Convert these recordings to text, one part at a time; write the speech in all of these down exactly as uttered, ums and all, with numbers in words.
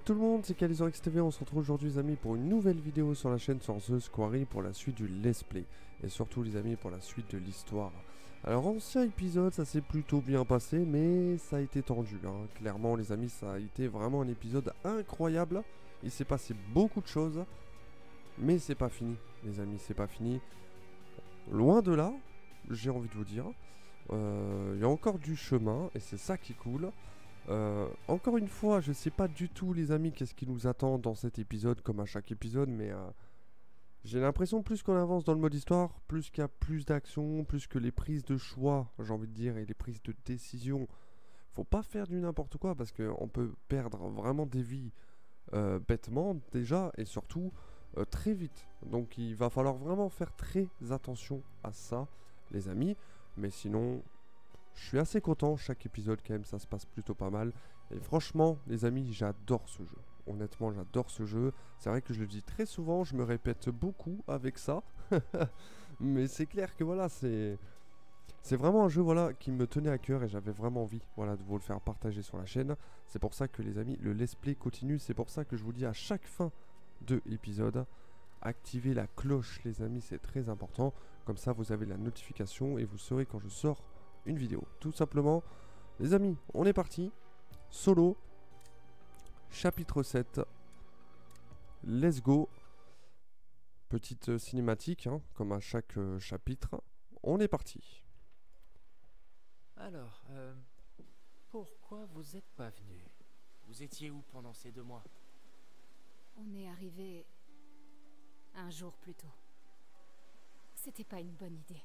tout le monde, c'est Calizorix T V, on se retrouve aujourd'hui les amis pour une nouvelle vidéo sur la chaîne sur The Squarey pour la suite du Let's Play. Et surtout les amis pour la suite de l'histoire. Alors ancien épisode ça s'est plutôt bien passé mais ça a été tendu hein. Clairement les amis ça a été vraiment un épisode incroyable. Il s'est passé beaucoup de choses. Mais c'est pas fini les amis, c'est pas fini. Loin de là, j'ai envie de vous dire. Euh, il y a encore du chemin et c'est ça qui est cool. Euh, encore une fois, je sais pas du tout les amis qu'est-ce qui nous attend dans cet épisode comme à chaque épisode, mais euh, j'ai l'impression plus qu'on avance dans le mode histoire, plus qu'il y a plus d'action, plus que les prises de choix, j'ai envie de dire, et les prises de décision. Faut pas faire du n'importe quoi parce qu'on peut perdre vraiment des vies euh, bêtement déjà et surtout euh, très vite. Donc il va falloir vraiment faire très attention à ça les amis, mais sinon... Je suis assez content, chaque épisode quand même ça se passe plutôt pas mal. Et franchement les amis j'adore ce jeu. Honnêtement j'adore ce jeu. C'est vrai que je le dis très souvent, je me répète beaucoup avec ça. Mais c'est clair que voilà c'est... C'est vraiment un jeu voilà, qui me tenait à cœur et j'avais vraiment envie voilà, de vous le faire partager sur la chaîne. C'est pour ça que les amis le let's play continue. C'est pour ça que je vous dis à chaque fin de épisode, activez la cloche les amis, c'est très important. Comme ça vous avez la notification et vous saurez quand je sors une vidéo, tout simplement. Les amis, on est parti. Solo, chapitre sept. Let's go. Petite euh, cinématique, hein, comme à chaque euh, chapitre. On est parti. Alors, euh, pourquoi vous êtes pas venu? Vous étiez où pendant ces deux mois? On est arrivé un jour plus tôt. C'était pas une bonne idée.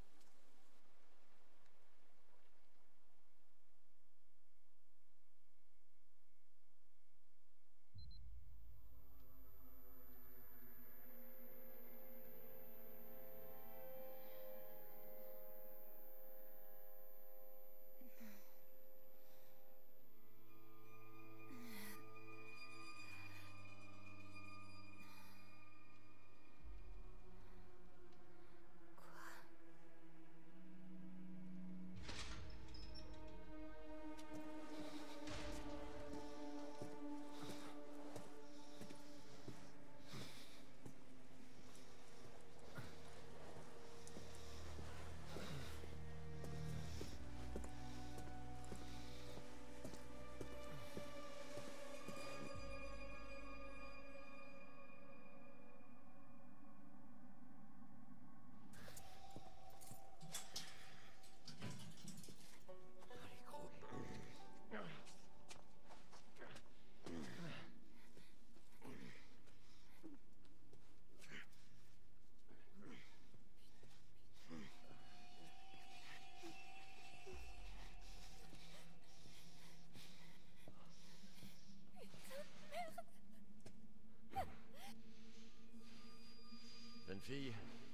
Jeune fille,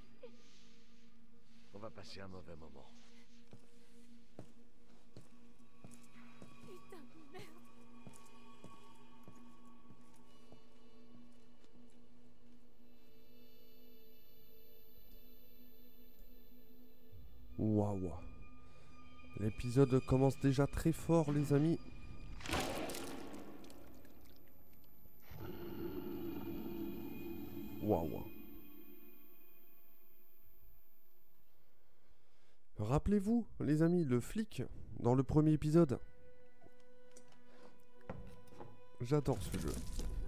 on va passer un mauvais moment. Putain de merde. Waouh. L'épisode commence déjà très fort les amis. Waouh. Rappelez-vous, les amis, le flic dans le premier épisode. J'adore ce jeu.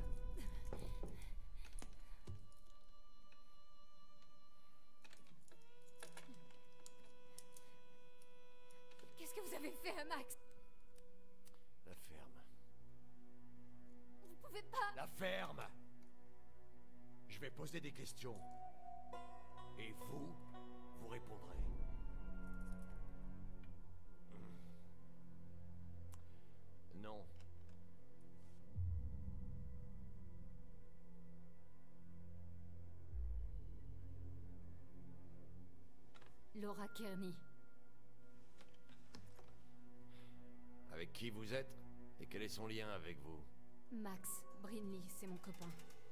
Qu'est-ce que vous avez fait à Max? La ferme. Vous pouvez pas... La ferme! Je vais poser des questions. Et vous, vous répondrez. Non. Laura Kearney. Avec qui vous êtes? Et quel est son lien avec vous? Max Brinley, c'est mon copain.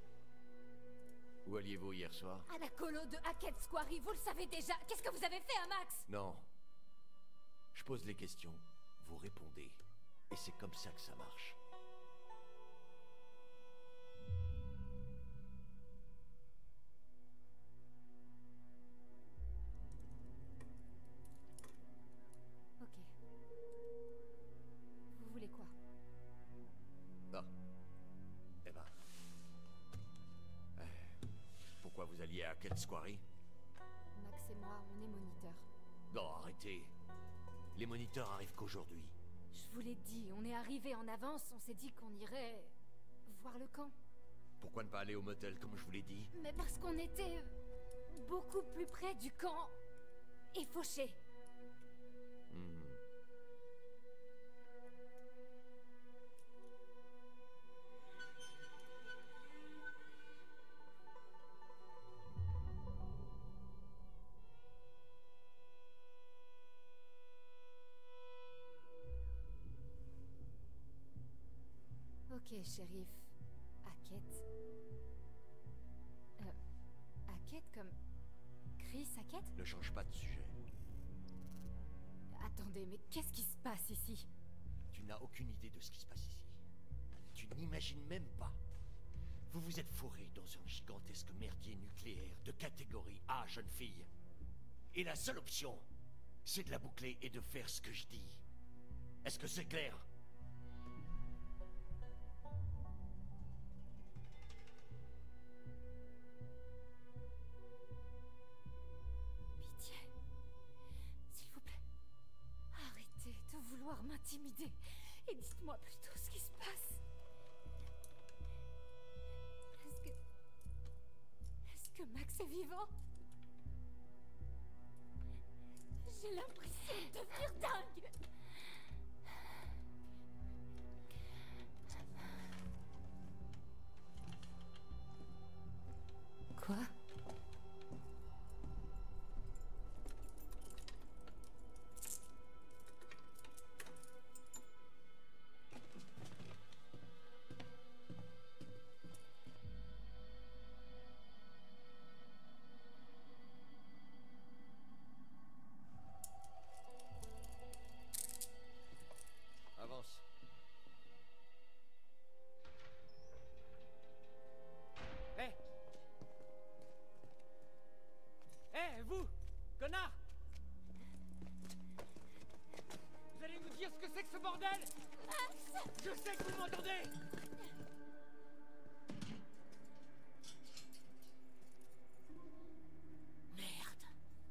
Où alliez-vous hier soir? À la colo de Hackett Squarey, vous le savez déjà. Qu'est-ce que vous avez fait à Max? Non. Je pose les questions, vous répondez. Et c'est comme ça que ça marche. va. Euh, pourquoi vous alliez à Ket's Quarry? Max et moi, on est moniteurs. Non, arrêtez. Les moniteurs arrivent qu'aujourd'hui. Je vous l'ai dit, on est arrivé en avance, on s'est dit qu'on irait... voir le camp. Pourquoi ne pas aller au motel comme je vous l'ai dit? Mais parce qu'on était... beaucoup plus près du camp... et fauché. Hmm. Ok, shérif. Hackett. Euh... Hackett comme... Chris Hackett? Ne change pas de sujet. Attendez, mais qu'est-ce qui se passe ici? Tu n'as aucune idée de ce qui se passe ici. Tu n'imagines même pas. Vous vous êtes fourré dans un gigantesque merdier nucléaire de catégorie A, jeune fille. Et la seule option, c'est de la boucler et de faire ce que je dis. Est-ce que c'est clair? Pitié. S'il vous plaît. Arrêtez de vouloir m'intimider. Et dites-moi plutôt ce qui se passe. Est-ce que... Est-ce que Max est vivant? J'ai l'impression de devenir dingue. Quoi? Avance. Hé Hé, vous Connard! Vous allez nous dire ce que c'est que ce bordel? Je sais que vous m'entendez! Merde!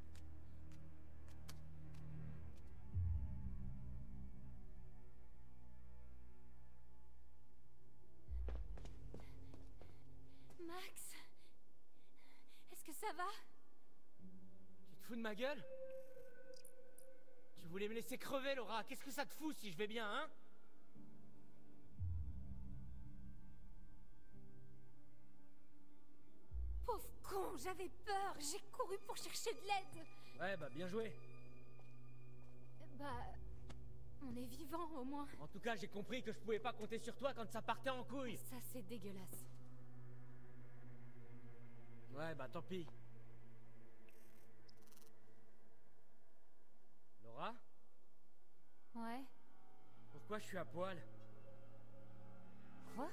Max? Est-ce que ça va? Tu te fous de ma gueule? Tu voulais me laisser crever, Laura. Qu'est-ce que ça te fout si je vais bien, hein? Pauvre con, j'avais peur. J'ai couru pour chercher de l'aide. Ouais, bah bien joué. Bah... On est vivant, au moins. En tout cas, j'ai compris que je pouvais pas compter sur toi quand ça partait en couille. Ça, c'est dégueulasse. Ouais, bah tant pis. Laura? Ouais? Pourquoi je suis à poil? Quoi?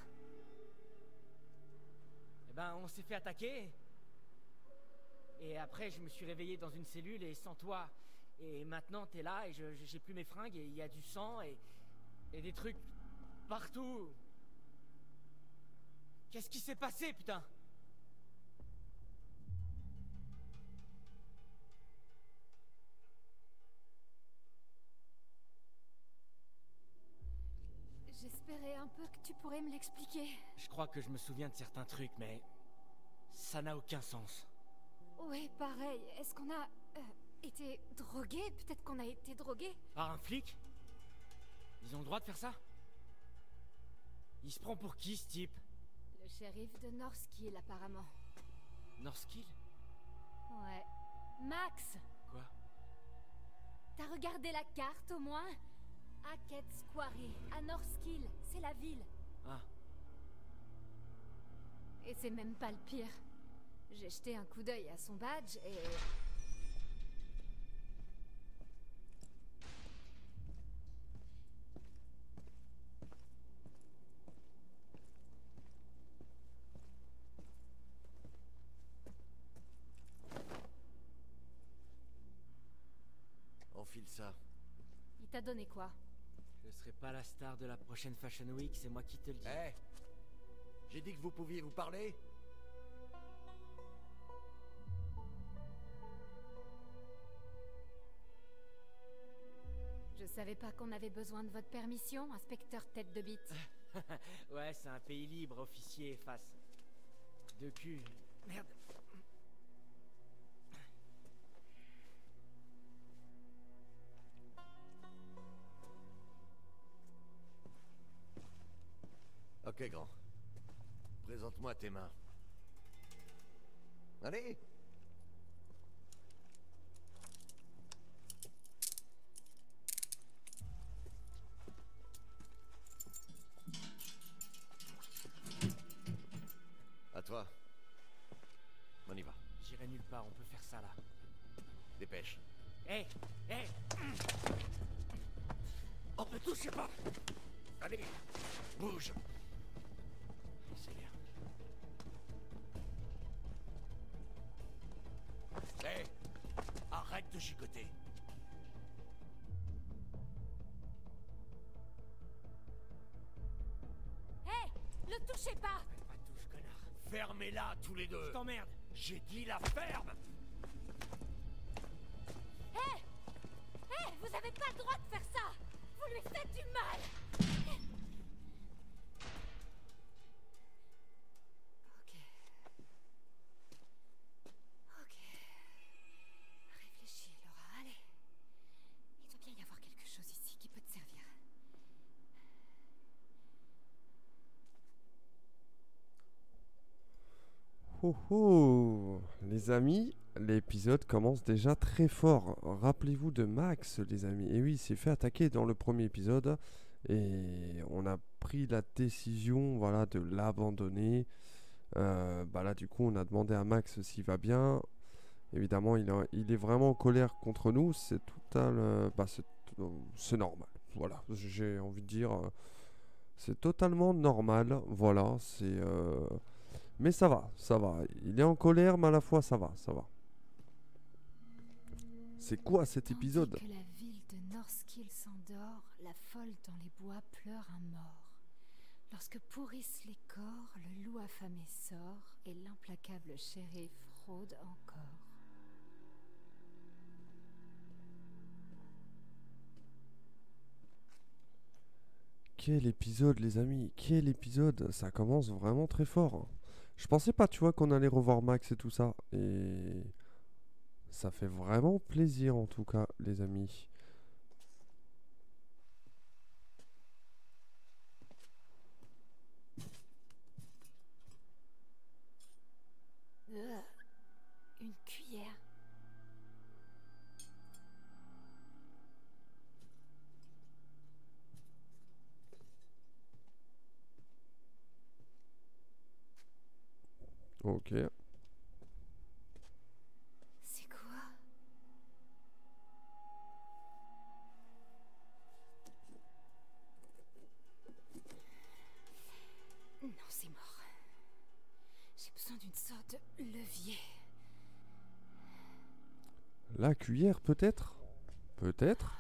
Eh ben, on s'est fait attaquer. Et après, je me suis réveillé dans une cellule et sans toi. Et maintenant, t'es là et je j'ai plus mes fringues et il y a du sang et... et des trucs partout. Qu'est-ce qui s'est passé, putain? J'espérais un peu que tu pourrais me l'expliquer. Je crois que je me souviens de certains trucs, mais... ça n'a aucun sens. Ouais, pareil. Est-ce qu'on a... euh, été drogués? Peut-être qu'on a été drogués? Par un flic? Ils ont le droit de faire ça? Il se prend pour qui, ce type? Le shérif de Northkill, apparemment. Northkill? Ouais. Max! Quoi? T'as regardé la carte, au moins? Hackett's Quarry, à Northkill, c'est la ville. Ah. Et c'est même pas le pire. J'ai jeté un coup d'œil à son badge et... Enfile ça. Il t'a donné quoi? Je serai pas la star de la prochaine Fashion Week, c'est moi qui te le dis. Hé! J'ai J'ai dit que vous pouviez vous parler. Je savais pas qu'on avait besoin de votre permission, inspecteur tête de bite. Ouais, c'est un pays libre, officier, face. De cul. Merde. Ok, grand. Présente-moi tes mains. Allez! À toi. On y va. J'irai nulle part, on peut faire ça là. Dépêche. Hé, hé. Oh, ne touchez pas! Allez! Bouge! Accélère. Hé! Arrête de chicoter! Hé, le touchez pas! Pas de touche, connard. Fermez-la tous les deux! Je t'emmerde. J'ai dit la ferme! Hé! Hé, vous avez pas le droit de faire ça! Vous lui faites du mal! Ok. Ok. Réfléchis, Laura, allez. Il doit bien y avoir quelque chose ici qui peut te servir. Oh oh, les amis, l'épisode commence déjà très fort. Rappelez-vous de Max, les amis. Et oui, il s'est fait attaquer dans le premier épisode. Et on a pris la décision, voilà, de l'abandonner. Euh, bah là, du coup, on a demandé à Max s'il va bien. Évidemment, il, a- il est vraiment en colère contre nous. C'est total, euh, bah, c'est c'est normal. Voilà, j'ai envie de dire, euh, c'est totalement normal. Voilà, c'est. euh, Mais ça va, ça va. Il est en colère, mais à la fois ça va, ça va. C'est quoi cet Tandis épisode? que la ville de Northkill s'endort, la folle dans les bois pleure un mort. Lorsque pourrissent les corps, le loup affamé sort et l'implacable shérif fraude encore. Quel épisode, les amis? Quel épisode? Ça commence vraiment très fort. Je pensais pas, tu vois, qu'on allait revoir Max et tout ça. Et ça fait vraiment plaisir, en tout cas, les amis. Euh, une cuillère. Ok. C'est quoi? Non, c'est mort. J'ai besoin d'une sorte de levier. La cuillère, peut-être? Peut-être.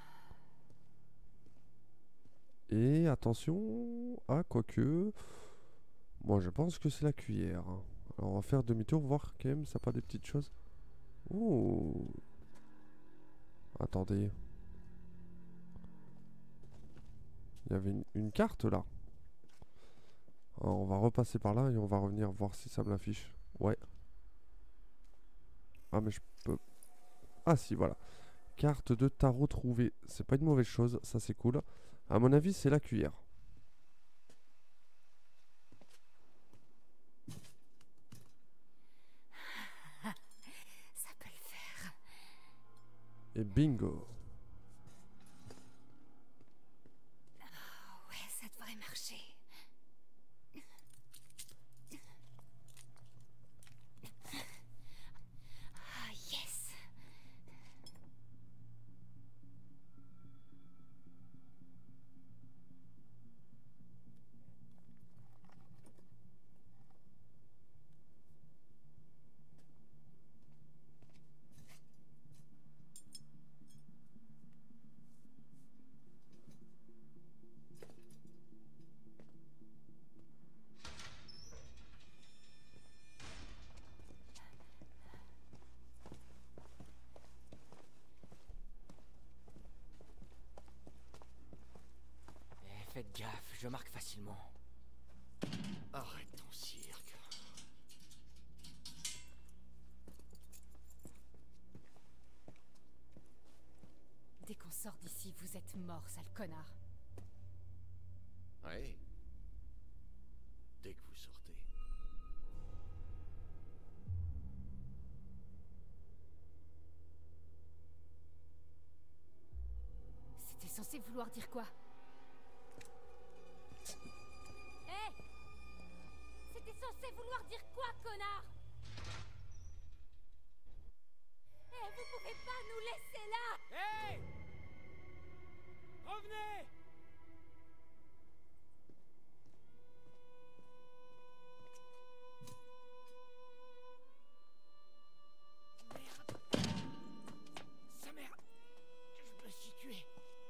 Et attention. Ah, quoique. Moi, je pense que c'est la cuillère. Alors, on va faire demi-tour, voir quand même, ça n'a pas des petites choses. Oh. Attendez. Il y avait une, une carte là. Alors, on va repasser par là et on va revenir voir si ça me l'affiche. Ouais. Ah, mais je peux. Ah, si, voilà. Carte de tarot trouvée. C'est pas une mauvaise chose, ça c'est cool. À mon avis, c'est la cuillère. Ça peut le faire. Et bingo. Oh ouais, ça devrait marcher. Ah yes. Faites gaffe, je marque facilement. Arrête ton cirque. Dès qu'on sort d'ici, vous êtes mort, sale connard. Ouais. Dès que vous sortez. C'était censé vouloir dire quoi? Hé! C'était censé vouloir dire quoi, connard? Hé, vous pouvez pas nous laisser là! Hey! Revenez! Merde! Sa mère! Je me suis tué!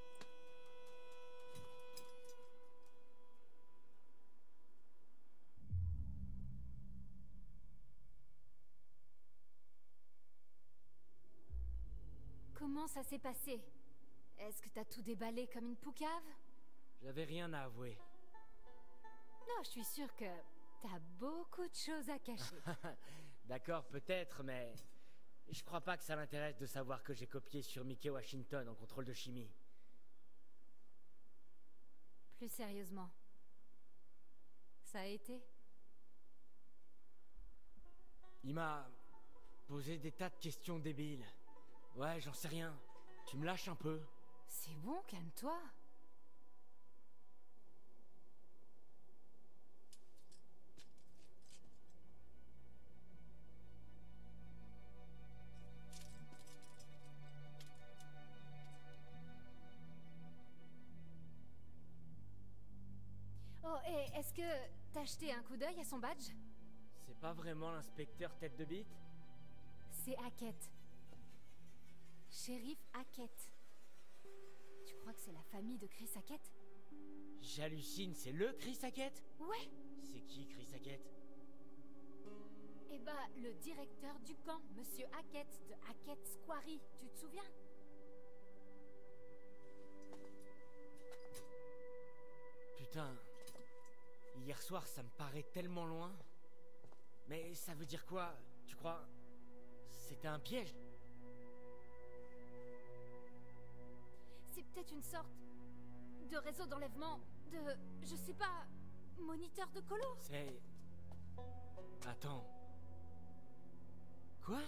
Comment ça s'est passé? Est-ce que t'as tout déballé comme une poucave? J'avais rien à avouer. Non, je suis sûre que t'as beaucoup de choses à cacher. D'accord, peut-être, mais... Je crois pas que ça l'intéresse de savoir que j'ai copié sur Mickey Washington en contrôle de chimie. Plus sérieusement, ça a été? Il m'a posé des tas de questions débiles. Ouais, j'en sais rien. Tu me lâches un peu? C'est bon, calme-toi. Oh, et est-ce que t'as jeté un coup d'œil à son badge? C'est pas vraiment l'inspecteur tête de bite? C'est Hackett. Shérif Hackett. Tu crois que c'est la famille de Chris Hackett? J'hallucine, c'est le Chris Hackett? Ouais. C'est qui Chris Hackett? Eh bah, le directeur du camp, Monsieur Hackett, de Hackett's Quarry, tu te souviens? Putain... Hier soir, ça me paraît tellement loin. Mais ça veut dire quoi? Tu crois... C'était un piège? C'est peut-être une sorte de réseau d'enlèvement, de... je sais pas... moniteur de colo? C'est... Attends... Quoi?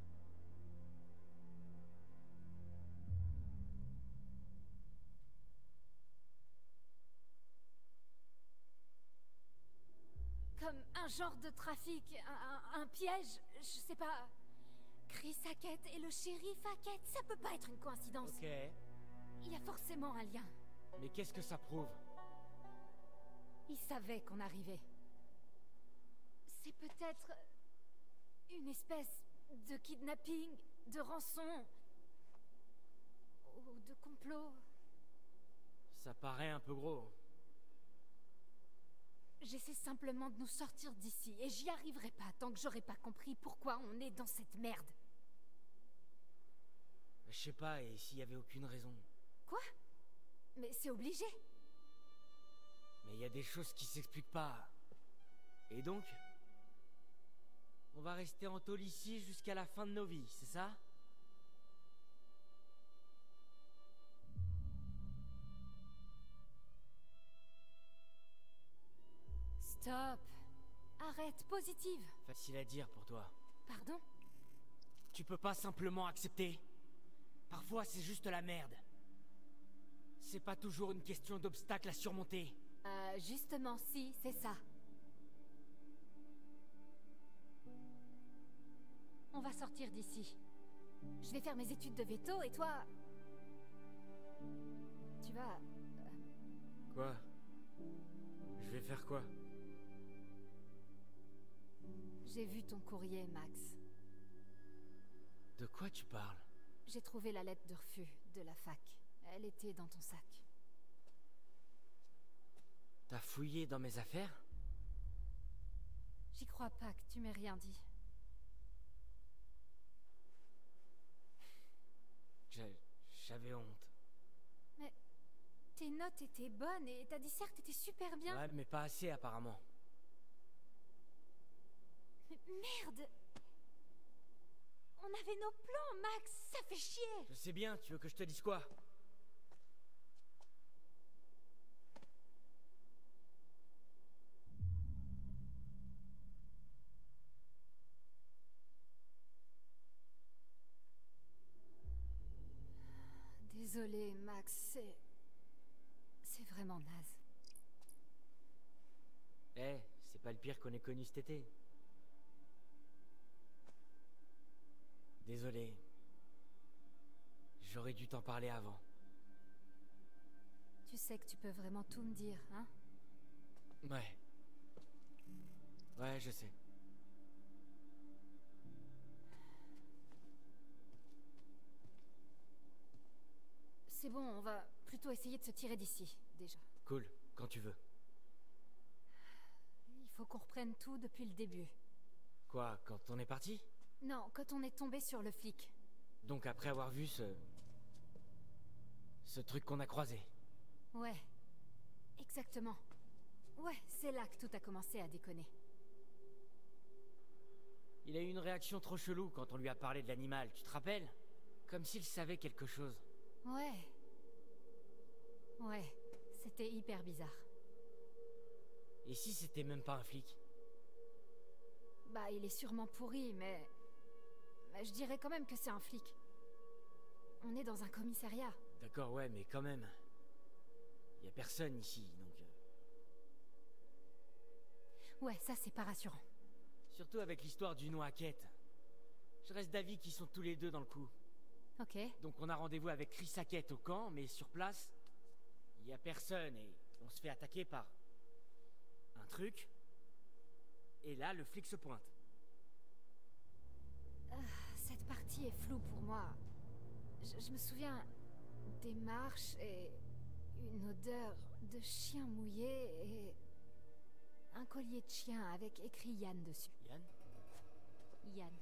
Comme un genre de trafic, un, un, un piège, je sais pas... Chris Hackett et le shérif Hackett, ça peut pas être une coïncidence. Ok... Il y a forcément un lien. Mais qu'est-ce que ça prouve? Ils savaient qu'on arrivait. C'est peut-être... une espèce de kidnapping, de rançon... ou de complot. Ça paraît un peu gros. J'essaie simplement de nous sortir d'ici, et j'y arriverai pas tant que j'aurai pas compris pourquoi on est dans cette merde. Je sais pas, et s'il y avait aucune raison? Quoi? Mais c'est obligé. Mais il y a des choses qui s'expliquent pas. Et donc? On va rester en tôle ici jusqu'à la fin de nos vies, c'est ça? Stop. Arrête, positive. Facile à dire pour toi. Pardon? Tu peux pas simplement accepter? Parfois, c'est juste la merde. C'est pas toujours une question d'obstacles à surmonter. Euh, justement, si, c'est ça. On va sortir d'ici. Je vais faire mes études de veto et toi... Tu vas... euh, Quoi? Je vais faire quoi? J'ai vu ton courrier, Max. De quoi tu parles? J'ai trouvé la lettre de refus de la fac. Elle était dans ton sac. T'as fouillé dans mes affaires? J'y crois pas que tu m'aies rien dit. J'ai- J'avais honte. tes notes étaient bonnes et ta disserte était super bien. Ouais, mais pas assez apparemment. Mais merde! On avait nos plans, Max! Ça fait chier! Je sais bien, tu veux que je te dise quoi? Désolée, Max, c'est... C'est vraiment naze. Eh, c'est pas le pire qu'on ait connu cet été. Désolé. J'aurais dû t'en parler avant. Tu sais que tu peux vraiment tout me dire, hein? Ouais. Ouais, je sais. C'est bon, on va plutôt essayer de se tirer d'ici, déjà. Cool, quand tu veux. Il faut qu'on reprenne tout depuis le début. Quoi, quand on est parti? Non, quand on est tombé sur le flic. Donc après avoir vu ce... Ce truc qu'on a croisé. Ouais. Exactement. Ouais, c'est là que tout a commencé à déconner. Il a eu une réaction trop chelou quand on lui a parlé de l'animal, tu te rappelles? Comme s'il savait quelque chose. Ouais. Ouais, c'était hyper bizarre. Et si c'était même pas un flic? Bah, il est sûrement pourri, mais... mais je dirais quand même que c'est un flic. On est dans un commissariat. D'accord, ouais, mais quand même. Y a personne ici, donc... euh, Ouais, ça c'est pas rassurant. Surtout avec l'histoire du nom Hackett. Je reste d'avis qu'ils sont tous les deux dans le coup. Ok. Donc on a rendez-vous avec Chris Hackett au camp, mais sur place, il y a personne et on se fait attaquer par... un truc. Et là, le flic se pointe. Ah, cette partie est floue pour moi. Je, je me souviens des marches et une odeur de chien mouillé et un collier de chien avec écrit Yann dessus. Yann? Yann.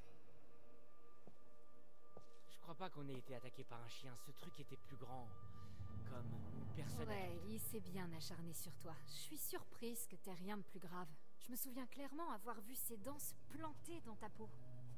Je crois pas qu'on ait été attaqué par un chien. Ce truc était plus grand. Comme une personne... Ouais, il s'est bien acharné sur toi. Je suis surprise que t'aies rien de plus grave. Je me souviens clairement avoir vu ses dents se planter dans ta peau.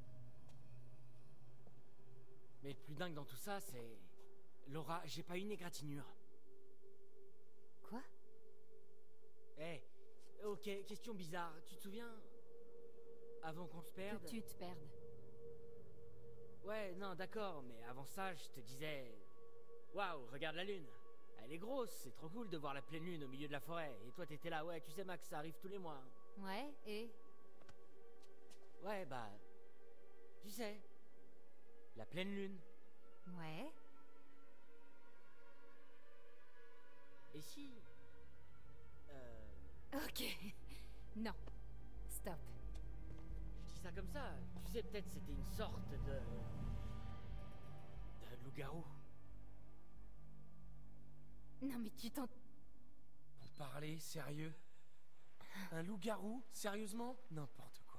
Mais le plus dingue dans tout ça, c'est... Laura, j'ai pas une égratignure. Quoi? Eh, ok, question bizarre. Tu te souviens? Avant qu'on se perde... Que tu te perdes. Ouais, non, d'accord, mais avant ça, je te disais... Waouh, regarde la lune. Elle est grosse, c'est trop cool de voir la pleine lune au milieu de la forêt. Et toi, t'étais là, ouais, tu sais, Max, ça arrive tous les mois. Ouais, et... Ouais, bah... Tu sais... La pleine lune. Ouais. Et si... Euh... Ok. Non. Stop. Je dis ça comme ça. Tu sais, peut-être c'était une sorte de... de loup-garou. Non mais tu t'en... Vous parlez sérieux? Un loup-garou? Sérieusement? N'importe quoi.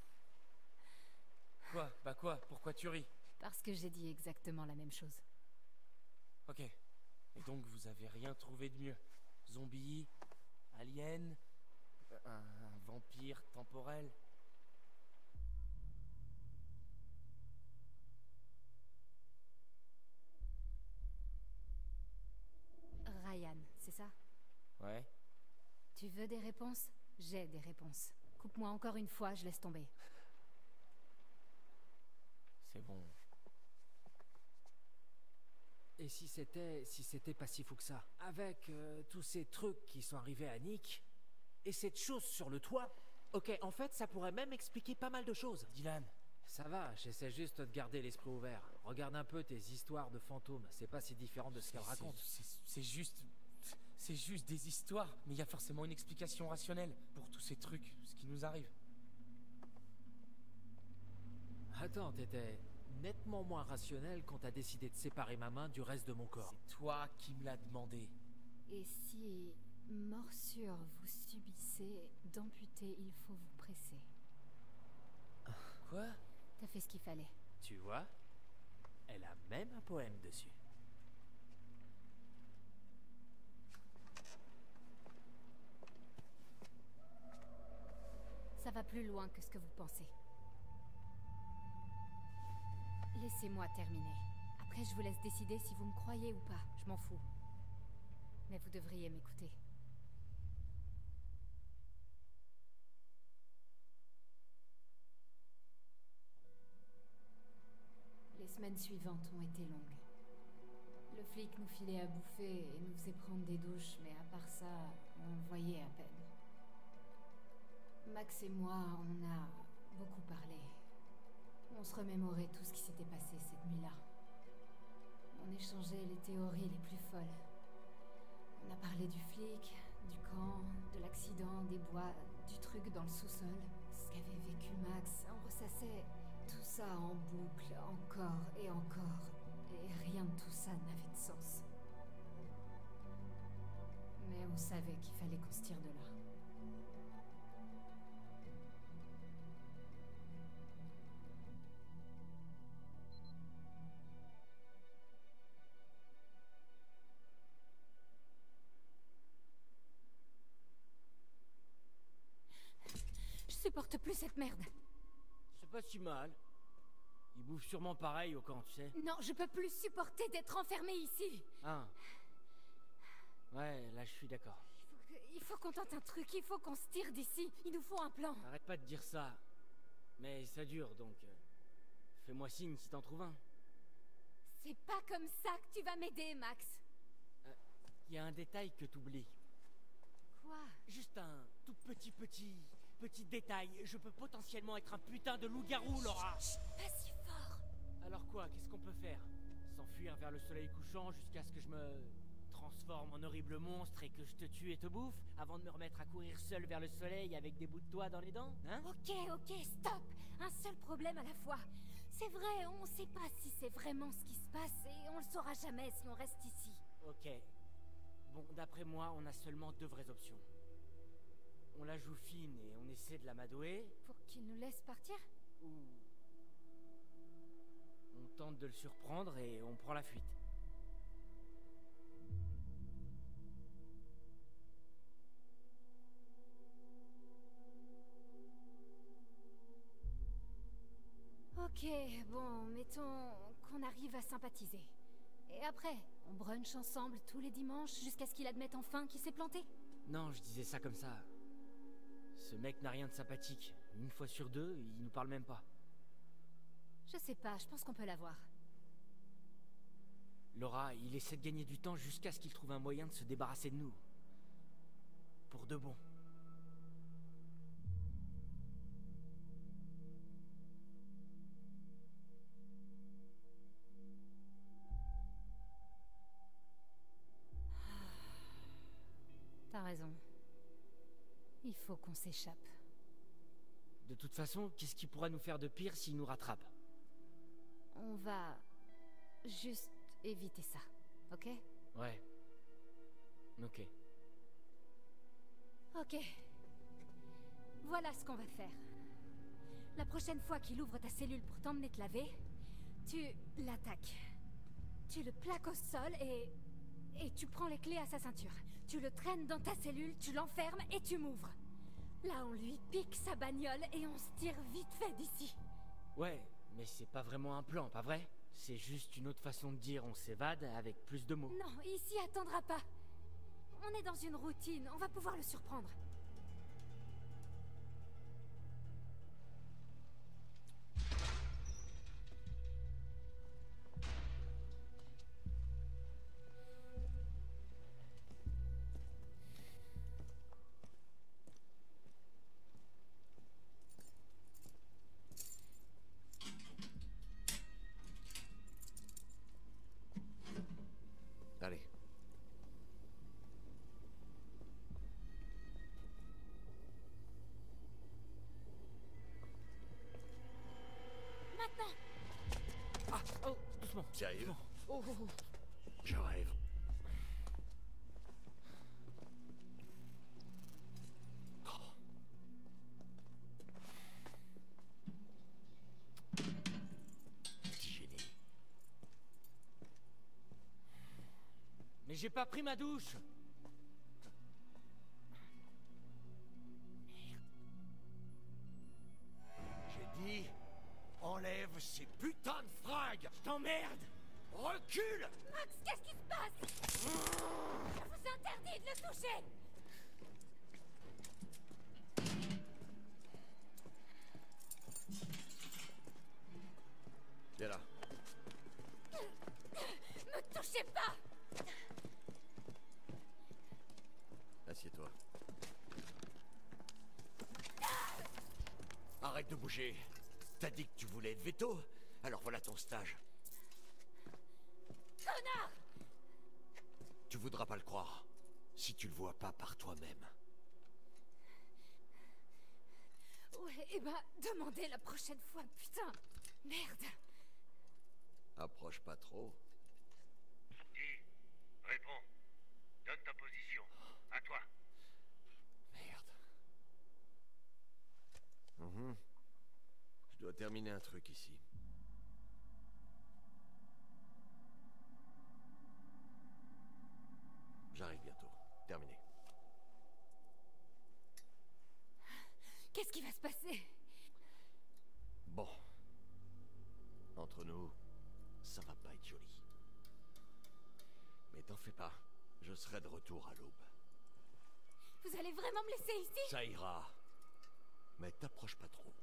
Quoi? Bah quoi? Pourquoi tu ris? Parce que j'ai dit exactement la même chose. Ok. Et donc vous avez rien trouvé de mieux? Zombie? Alien? Un, un vampire temporel? Ryan, c'est ça? Ouais. Tu veux des réponses? J'ai des réponses. Coupe-moi encore une fois, je laisse tomber. C'est bon. Et si c'était... si c'était pas si fou que ça? Avec euh, tous ces trucs qui sont arrivés à Nick, et cette chose sur le toit... Ok, en fait, ça pourrait même expliquer pas mal de choses. Dylan. Ça va, j'essaie juste de garder l'esprit ouvert. Regarde un peu tes histoires de fantômes, c'est pas si différent de ce qu'elles C'est- racontent. c'est- C'est juste... C'est juste des histoires. Mais il y a forcément une explication rationnelle pour tous ces trucs, ce qui nous arrive. Attends, t'étais nettement moins rationnel quand t'as décidé de séparer ma main du reste de mon corps. C'est toi qui me l'as demandé. Et si... morsure vous subissez, d'amputer, il faut vous presser. Quoi? T'as fait ce qu'il fallait. Tu vois? Elle a même un poème dessus. va plus loin que ce que vous pensez. Laissez-moi terminer. Après, je vous laisse décider si vous me croyez ou pas. Je m'en fous. Mais vous devriez m'écouter. Les semaines suivantes ont été longues. Le flic nous filait à bouffer et nous faisait prendre des douches, mais à part ça, on le voyait à peine. Max et moi, on a beaucoup parlé. On se remémorait tout ce qui s'était passé cette nuit-là. On échangeait les théories les plus folles. On a parlé du flic, du camp, de l'accident, des bois, du truc dans le sous-sol, ce qu'avait vécu Max. On ressassait tout ça en boucle, encore et encore. Et rien de tout ça n'avait de sens. Mais on savait qu'il fallait qu'on se tire de là. Je supporte plus cette merde. C'est pas si mal. Ils bouffent sûrement pareil au camp, tu sais. Non, je peux plus supporter d'être enfermée ici. Ah. Ouais, là je suis d'accord. Il faut, que- il faut qu'on tente un truc, il faut qu'on se tire d'ici. Il nous faut un plan. Arrête pas de dire ça. Mais ça dure, donc... euh, fais-moi signe si t'en trouves un. C'est pas comme ça que tu vas m'aider, Max. Il y a un détail que t'oublies. Quoi? Juste un tout petit petit... petit détail. Je peux potentiellement être un putain de loup-garou, Laura. Pas si fort. Alors quoi, qu'est-ce qu'on peut faire? S'enfuir vers le soleil couchant jusqu'à ce que je me transforme en horrible monstre et que je te tue et te bouffe avant de me remettre à courir seul vers le soleil avec des bouts de toit dans les dents, hein? Ok, ok, stop. Un seul problème à la fois. C'est vrai, on sait pas si c'est vraiment ce qui se passe et on le saura jamais si on reste ici. Ok. Bon, d'après moi, on a seulement deux vraies options. On la joue fine et on essaie de l'amadouer, Pour qu'il nous laisse partir? ou... on tente de le surprendre et on prend la fuite. Ok, bon, mettons qu'on arrive à sympathiser. Et après, on brunch ensemble tous les dimanches jusqu'à ce qu'il admette enfin qu'il s'est planté. Non, je disais ça comme ça. Ce mec n'a rien de sympathique. Une fois sur deux, il nous parle même pas. Je sais pas, je pense qu'on peut l'avoir. Laura, il essaie de gagner du temps jusqu'à ce qu'il trouve un moyen de se débarrasser de nous. Pour de bon. T'as raison. Il faut qu'on s'échappe. De toute façon, qu'est-ce qui pourra nous faire de pire s'il nous rattrape? On va juste éviter ça, ok? Ouais. Ok. Ok. Voilà ce qu'on va faire. La prochaine fois qu'il ouvre ta cellule pour t'emmener te laver, tu l'attaques. Tu le plaques au sol et... et tu prends les clés à sa ceinture. Tu le traînes dans ta cellule, tu l'enfermes et tu m'ouvres. Là, on lui pique sa bagnole et on se tire vite fait d'ici. Ouais, mais c'est pas vraiment un plan, pas vrai? C'est juste une autre façon de dire on s'évade avec plus de mots. Non, il s'y attendra pas. On est dans une routine, on va pouvoir le surprendre. Allez. Maintenant! Ah, oh, doucement. Sérieux? doucement. Oh, oh, oh. Je rêve. Oh. Petit génie. Mais j'ai pas pris ma douche. ces putains de fringues. Je t'emmerde! Recule! Max, qu'est-ce qui se passe? Je vous interdis de le toucher! Viens là. Me touchez pas! Assieds-toi. Arrête de bouger. T'as dit que tu voulais être veto? Alors voilà ton stage. Connard! Tu voudras pas le croire si tu le vois pas par toi-même. Ouais, et bah, demandez la prochaine fois, putain! Merde! Approche pas trop. Dis, réponds. Donne ta position. À toi. Merde. Mhm. Je dois terminer un truc ici. J'arrive bientôt. Terminé. Qu'est-ce qui va se passer? Bon. Entre nous, ça va pas être joli. Mais t'en fais pas. Je serai de retour à l'aube. Vous allez vraiment me laisser ici? Ça ira. Mais t'approches pas trop.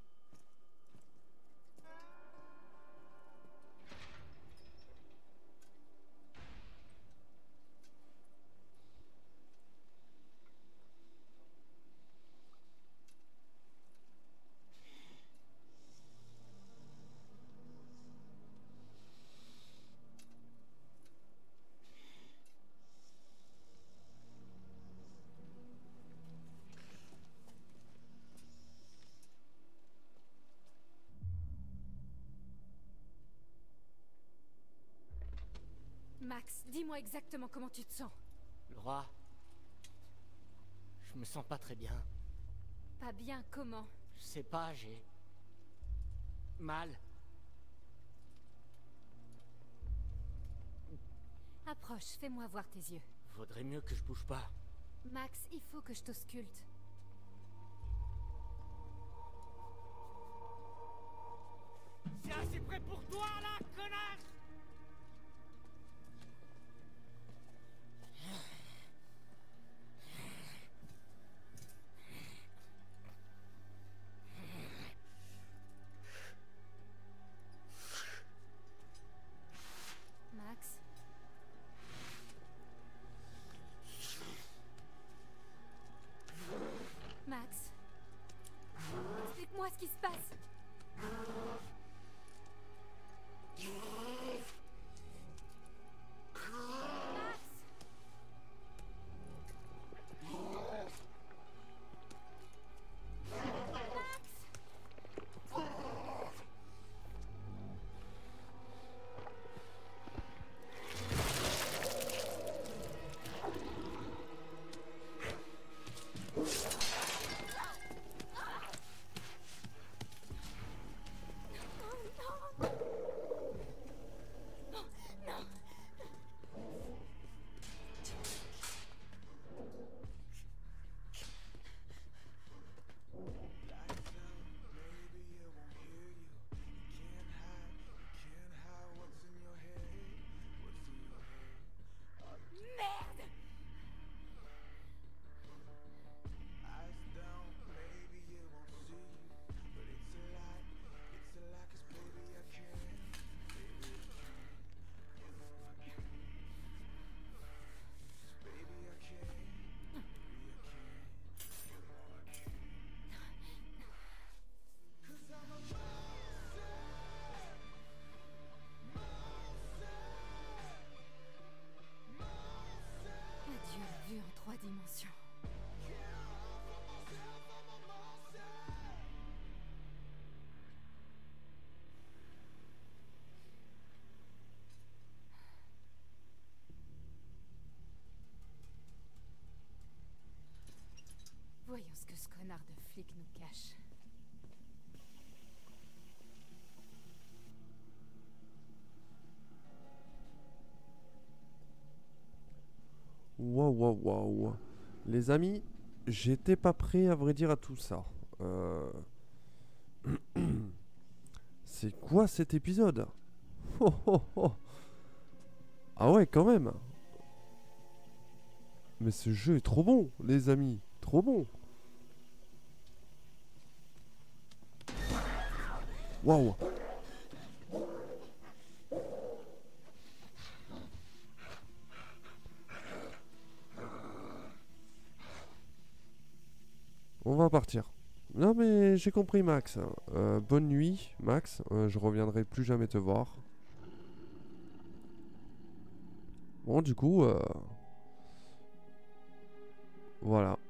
Max, dis-moi exactement comment tu te sens. Laura, je me sens pas très bien. Pas bien, comment? Je sais pas, j'ai mal. Approche, fais-moi voir tes yeux. Vaudrait mieux que je bouge pas. Max, il faut que je t'ausculte. C'est assez près pour toi, là, connard! Max? Max? Explique-moi ce qui se passe. Max? Adieu, la vue en trois dimensions. Voyons ce que ce connard de flic nous cache. Waouh, waouh, waouh. Les amis, j'étais pas prêt à vrai dire à tout ça. Euh... c'est quoi cet épisode? Oh, oh, oh. Ah ouais, quand même. Mais ce jeu est trop bon, les amis. Trop bon. Waouh. On va partir. Non mais j'ai compris Max. Euh, bonne nuit Max. Euh, je reviendrai plus jamais te voir. Bon du coup... Euh... Voilà.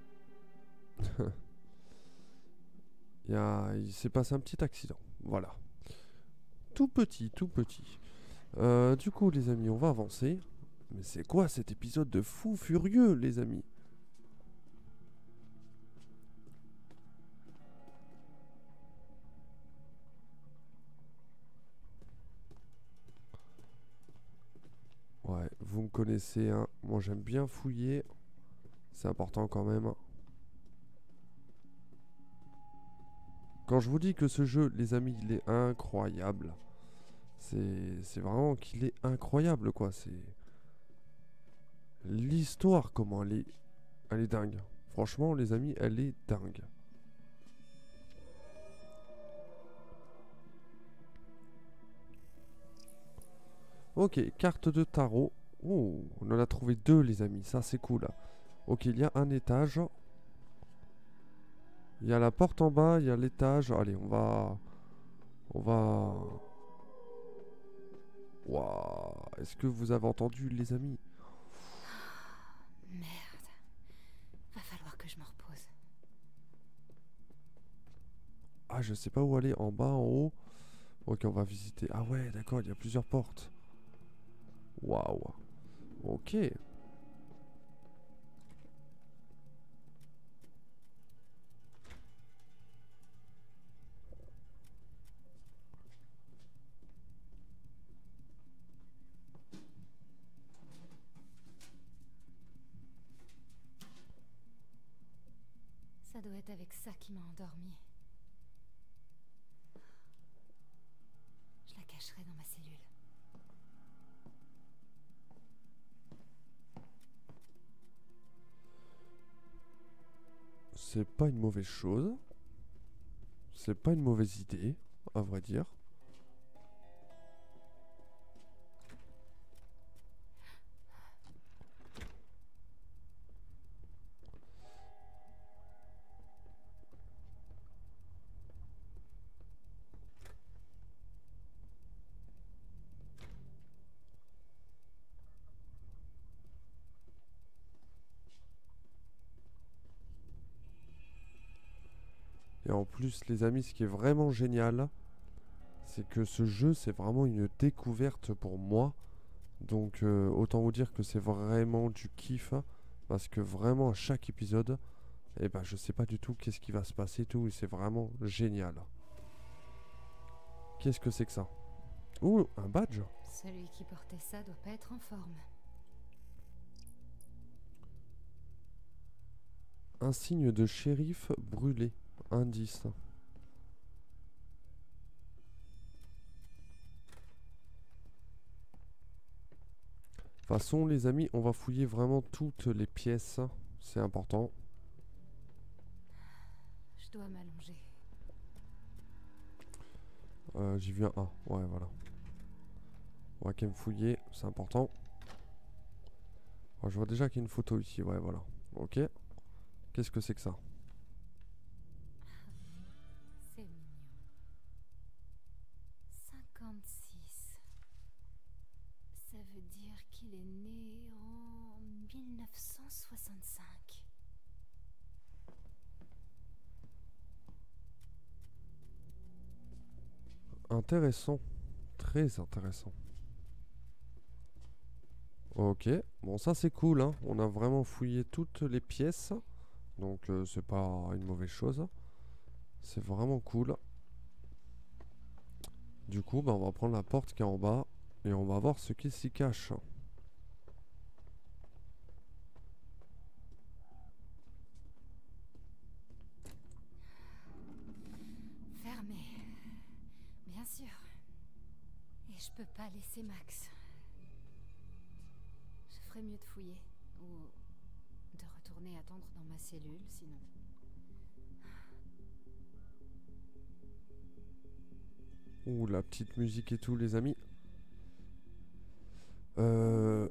Il, y a... Il s'est passé un petit accident. Voilà. Tout petit, tout petit. Euh, du coup les amis, on va avancer. Mais c'est quoi cet épisode de fou furieux les amis? Ouais, vous me connaissez, hein. Moi j'aime bien fouiller. C'est important quand même. Quand je vous dis que ce jeu, les amis, il est incroyable. C'est c'est vraiment qu'il est incroyable, quoi. C'est... L'histoire, comment elle est... Elle est dingue. Franchement, les amis, elle est dingue. Ok, carte de tarot. Oh, on en a trouvé deux, les amis. Ça, c'est cool. Ok, il y a un étage. Il y a la porte en bas, il y a l'étage. Allez, on va... On va... Waouh. Est-ce que vous avez entendu, les amis? Merde. Va falloir que je me repose. Ah, je sais pas où aller. En bas, en haut. Ok, on va visiter. Ah ouais, d'accord, il y a plusieurs portes. Waouh. Ok. Ça doit être avec ça qui m'a endormie. Je la cacherai dans ma cellule. C'est pas une mauvaise chose. C'est pas une mauvaise idée, à vrai dire. Et en plus, les amis, ce qui est vraiment génial, c'est que ce jeu, c'est vraiment une découverte pour moi. Donc, euh, autant vous dire que c'est vraiment du kiff. Parce que vraiment, à chaque épisode, eh ben, je sais pas du tout qu'est-ce qui va se passer, tout. Et c'est vraiment génial. Qu'est-ce que c'est que ça? Ouh, un badge? Celui qui portait ça doit pas être en forme. Un signe de shérif brûlé. Indice. De toute façon, les amis, on va fouiller vraiment toutes les pièces. C'est important. Je dois m'allonger. Euh, J'ai vu un A. Ouais, voilà. On va quand même fouiller. C'est important. Oh, je vois déjà qu'il y a une photo ici. Ouais, voilà. Ok. Qu'est-ce que c'est que ça? C'est mignon. cinquante-six. Ça veut dire qu'il est né en mille neuf cent soixante-cinq. Intéressant. Très intéressant. Ok. Bon, ça c'est cool, hein. On a vraiment fouillé toutes les pièces. Donc euh, c'est pas une mauvaise chose. C'est vraiment cool. Du coup, bah, on va prendre la porte qui est en bas. Et on va voir ce qui s'y cache. Fermé. Bien Je peux pas laisser Max. Je ferais mieux de fouiller. Ou de retourner attendre dans ma cellule, sinon... Ouh, la petite musique et tout, les amis. Euh...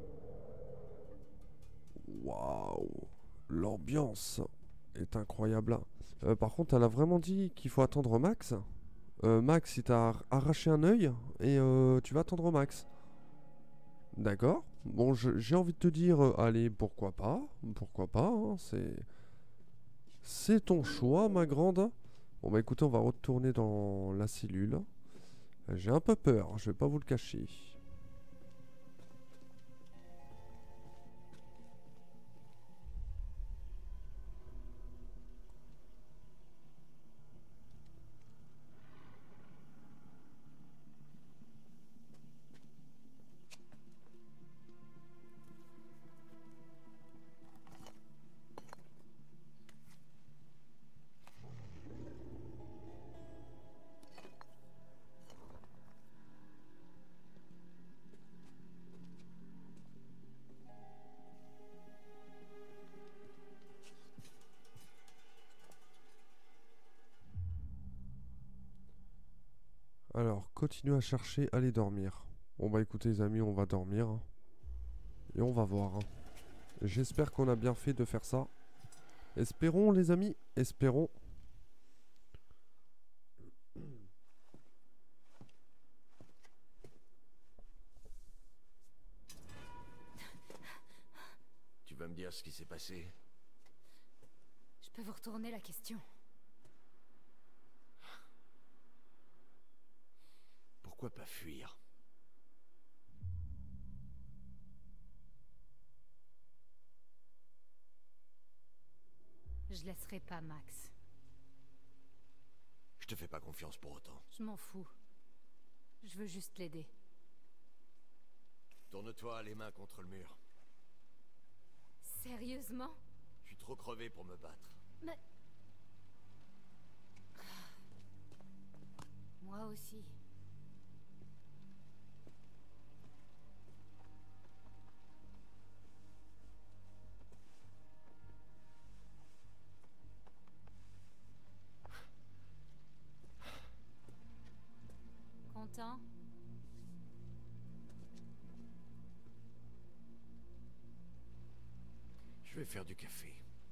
Waouh. L'ambiance est incroyable. Là. Euh, par contre, elle a vraiment dit qu'il faut attendre Max. Euh, Max, il t'a arraché un œil et euh, tu vas attendre Max. D'accord. Bon, j'ai envie de te dire, euh, allez, pourquoi pas. Pourquoi pas, hein, c'est... C'est ton choix, ma grande. Bon, bah écoutez, on va retourner dans la cellule. J'ai un peu peur, je vais pas vous le cacher. Alors, continuez à chercher, allez dormir. Bon bah écoutez les amis, on va dormir. Hein. Et on va voir. Hein. J'espère qu'on a bien fait de faire ça. Espérons les amis, espérons. Tu vas me dire ce qui s'est passé? Je peux vous retourner la question. Pourquoi pas fuir? Je laisserai pas Max. Je te fais pas confiance pour autant. Je m'en fous. Je veux juste l'aider. Tourne-toi les mains contre le mur. Sérieusement? Je suis trop crevé pour me battre. Mais... Moi aussi. Content? Je vais faire du café.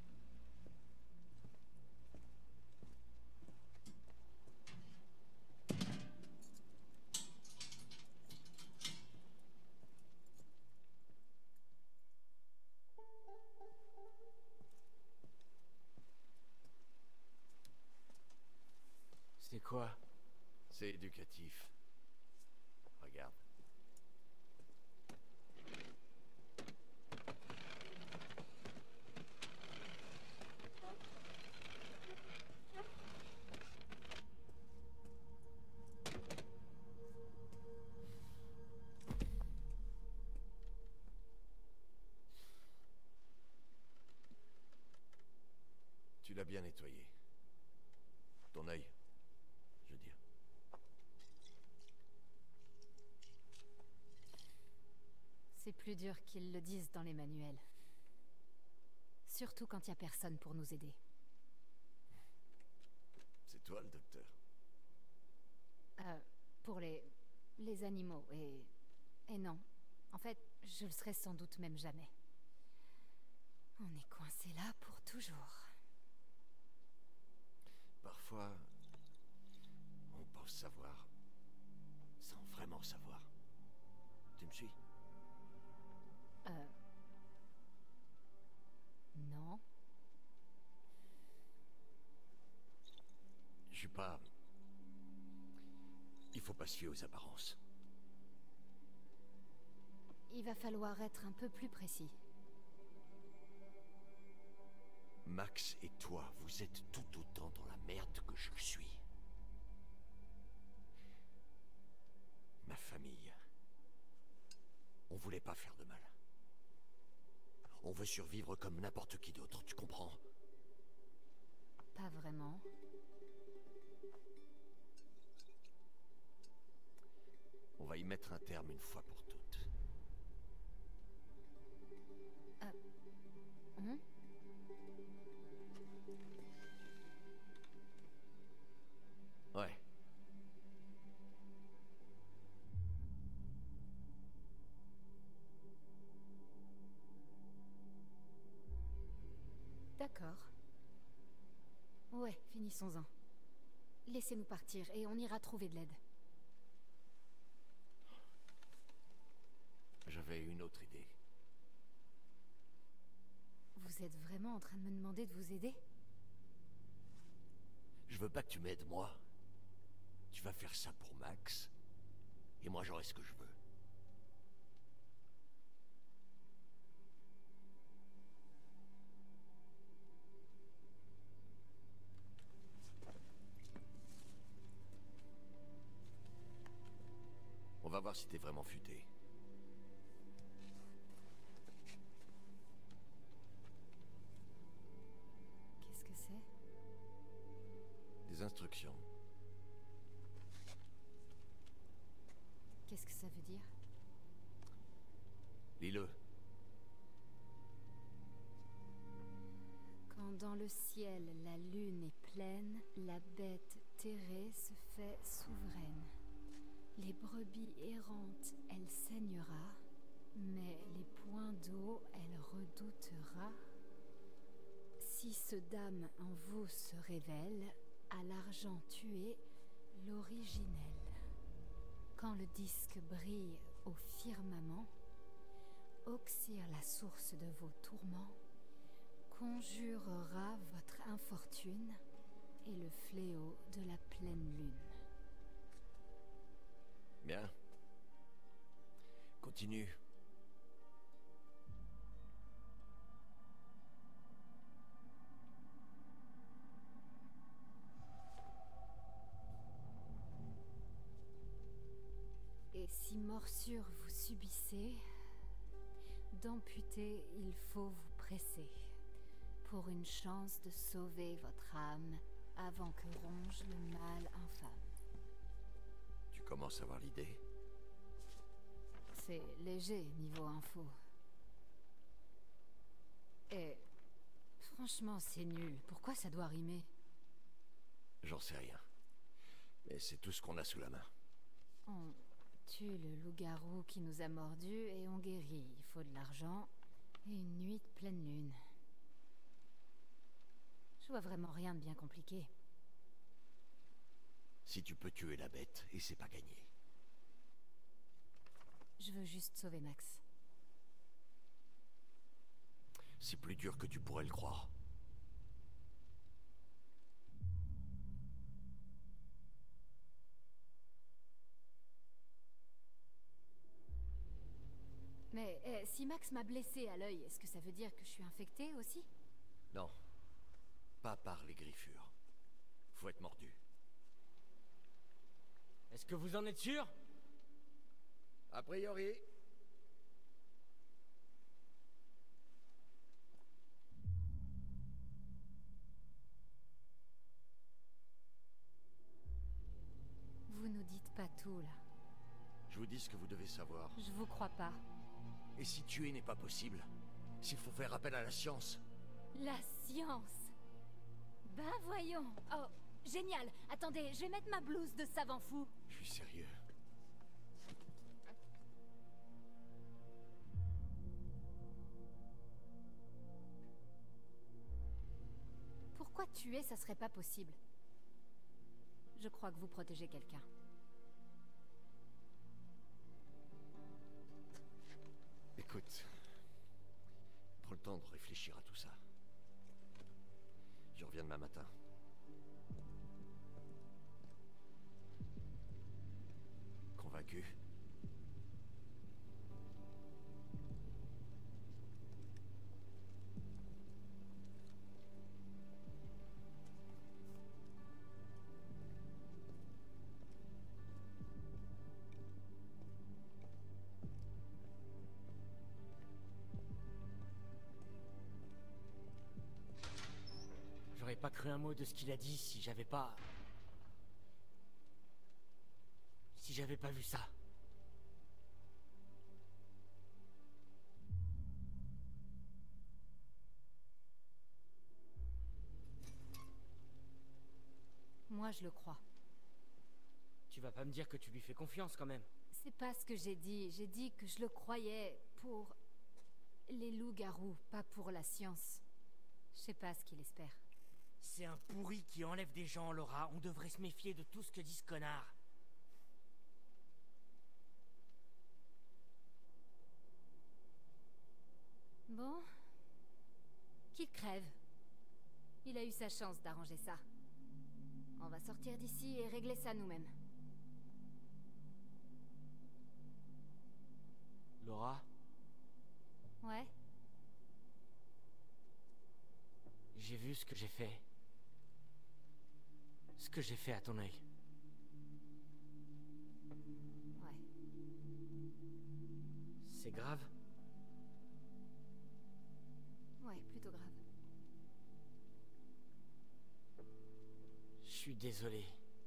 C'est quoi? C'est éducatif. Regarde. Tu l'as bien nettoyé. Ton œil, je veux dire. C'est plus dur qu'ils le disent dans les manuels. Surtout quand il n'y a personne pour nous aider. C'est toi le docteur. Euh, pour les... les animaux, et... et non. En fait, je le serai sans doute même jamais. On est coincé là pour toujours. Parfois, on pense savoir, sans vraiment savoir. Tu me suis? Euh... Non. Je suis pas... Il faut pas se fier aux apparences. Il va falloir être un peu plus précis. Max et toi, vous êtes tout autant dans la merde que je le suis. Ma famille. On voulait pas faire de mal. On veut survivre comme n'importe qui d'autre, tu comprends? Pas vraiment. On va y mettre un terme une fois pour toutes. Hum? Ouais. D'accord. Ouais, finissons-en. Laissez-nous partir et on ira trouver de l'aide. J'avais une autre idée. Vous êtes vraiment en train de me demander de vous aider? Je veux pas que tu m'aides, moi. Tu vas faire ça pour Max. Et moi, j'aurai ce que je veux. On va voir si t'es vraiment futé. Qu'est-ce que c'est? Des instructions. Qu'est-ce que ça veut dire? Lis-le. Quand dans le ciel la lune est pleine, la bête terrée se fait souveraine. Les brebis errantes, elle saignera, mais les points d'eau, elle redoutera. Si ce dame en vous se révèle, à l'argent tué, l'originel. Quand le disque brille au firmament, oxyre la source de vos tourments, conjurera votre infortune et le fléau de la pleine lune. Bien. Continue. Et si morsure vous subissez, d'amputer il faut vous presser, pour une chance de sauver votre âme avant que ronge le mal infâme. Tu commences à avoir l'idée? C'est léger niveau info. Et franchement, c'est nul. Pourquoi ça doit rimer? J'en sais rien. Mais c'est tout ce qu'on a sous la main. On tue le loup-garou qui nous a mordus et on guérit. Il faut de l'argent et une nuit de pleine lune. Je vois vraiment rien de bien compliqué. Si tu peux tuer la bête, et c'est pas gagné. Je veux juste sauver Max. C'est plus dur que tu pourrais le croire. Mais eh, si Max m'a blessé à l'œil, est-ce que ça veut dire que je suis infectée aussi? Non. Pas par les griffures. Faut être mordu. Est-ce que vous en êtes sûr? A priori. Vous nous dites pas tout, là. Je vous dis ce que vous devez savoir. Je vous crois pas. Et si tuer n'est pas possible, s'il faut faire appel à la science. La science. Ben voyons. Oh, génial. Attendez, je vais mettre ma blouse de savant fou. Je suis sérieux. Pourquoi tuer, ça serait pas possible? Je crois que vous protégez quelqu'un. Écoute, prends le temps de réfléchir à tout ça. Je reviens demain matin. Convaincu? J'aurais pas cru un mot de ce qu'il a dit si j'avais pas... Si j'avais pas vu ça. Moi, je le crois. Tu vas pas me dire que tu lui fais confiance quand même. C'est pas ce que j'ai dit. J'ai dit que je le croyais pour les loups-garous, pas pour la science. Je sais pas ce qu'il espère. C'est un pourri qui enlève des gens, Laura. On devrait se méfier de tout ce que dit ce connard. Bon. Qu'il crève. Il a eu sa chance d'arranger ça. On va sortir d'ici et régler ça nous-mêmes. Laura, Ouais? j'ai vu ce que j'ai fait. Ce que j'ai fait à ton œil. Ouais. C'est grave? Ouais, plutôt grave. Je suis désolé.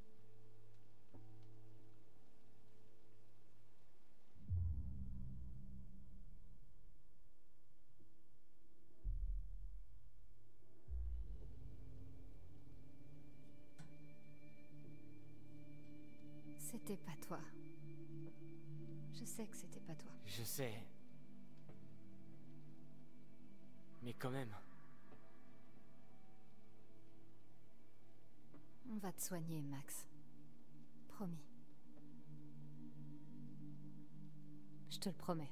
C'était pas toi. Je sais que c'était pas toi. Je sais. Mais quand même. On va te soigner, Max. Promis. Je te le promets.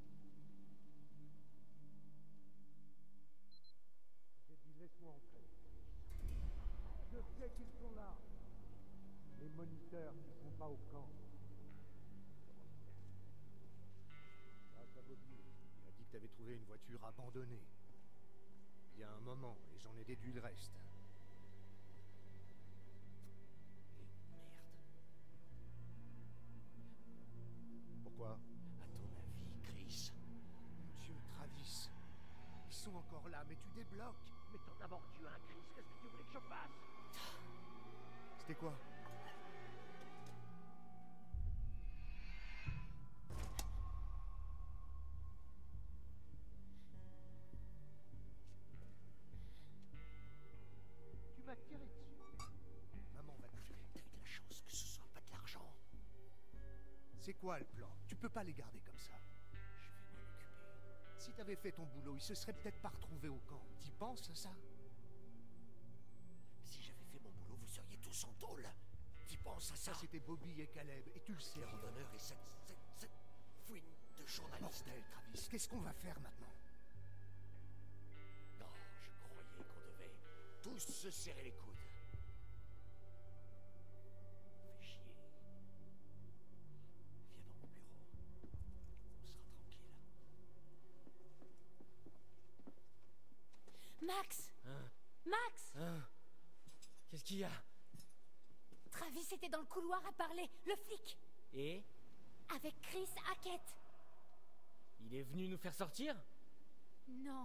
J'ai dit laisse-moi entrer. Je sais qu'ils sont là. Les moniteurs qui sont pas au camp. Grâce à Bobby, il a dit que t'avais trouvé une voiture abandonnée. Il y a un moment, et j'en ai déduit le reste. Pourquoi? À ton avis, Chris? Mon Dieu, Travis. Ils sont encore là, mais tu débloques. Mais t'en as mordu un, Chris. Qu'est-ce que tu voulais que je fasse? C'était quoi? Tu m'as tiré dessus. Maman va te tuer. T'as eu de la chance que ce soit pas de l'argent. C'est quoi le plan? Tu peux pas les garder comme ça. Je vais m'en occuper. Si t'avais fait ton boulot, ils se seraient peut-être pas retrouvés au camp. T'y penses à ça? Si j'avais fait mon boulot, vous seriez tous en tôle. T'y penses à ça? Ça, c'était Bobby et Caleb, et tu le sais. Les randonneurs et cette, cette, cette fouine de journalistes. Bordel, Travis, qu'est-ce qu'on va faire maintenant? Non, je croyais qu'on devait tous se serrer les coudes. Fais chier. Viens dans mon bureau. On sera tranquille. Max! Hein? Max! Hein? Qu'est-ce qu'il y a? Travis était dans le couloir à parler, le flic! Et? Avec Chris Hackett! Il est venu nous faire sortir? Non.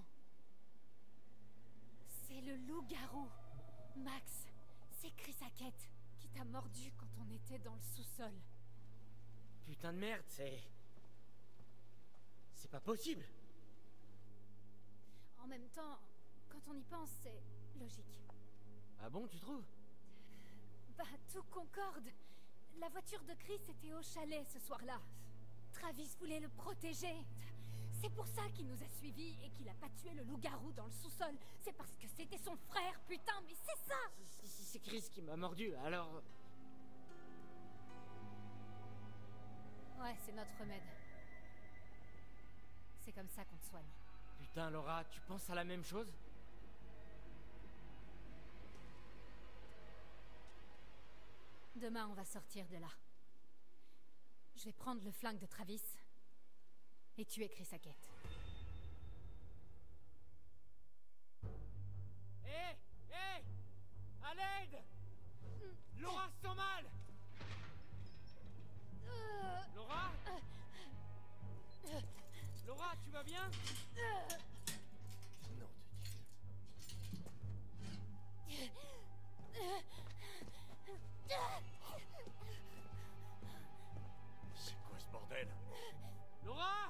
C'est le loup-garou. Max, c'est Chris Hackett qui t'a mordu quand on était dans le sous-sol. Putain de merde, c'est... C'est pas possible! En même temps, quand on y pense, c'est logique. Ah bon, tu trouves? Bah, tout concorde. La voiture de Chris était au chalet ce soir-là. Travis voulait le protéger. C'est pour ça qu'il nous a suivis et qu'il a pas tué le loup-garou dans le sous-sol. C'est parce que c'était son frère, putain, mais c'est ça! Si, si c'est Chris qui m'a mordu, alors... Ouais, c'est notre remède. C'est comme ça qu'on te soigne. Putain, Laura, tu penses à la même chose? Demain, on va sortir de là. Je vais prendre le flingue de Travis et tuer Chris Hackett. Hé! Hé! À l'aide! Laura se sent mal! Laura? Laura, tu vas bien? Nom de Dieu. C'est quoi ce bordel? Laura!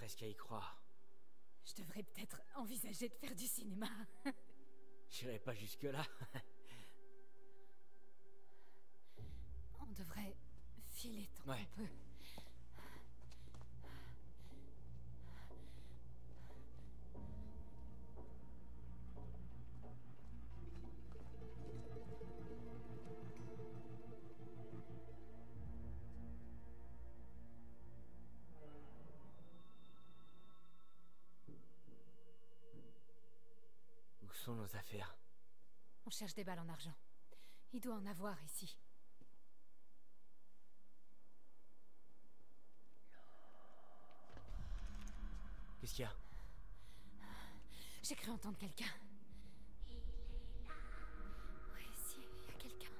presque à y croire. Je devrais peut-être envisager de faire du cinéma. J'irai pas jusque-là. On devrait filer tant Ouais. qu'on peut. Où sont nos affaires? On cherche des balles en argent. Il doit en avoir ici. Qu'est-ce qu'il y a? J'ai cru entendre quelqu'un. Il est là. Oui, si, il y a quelqu'un.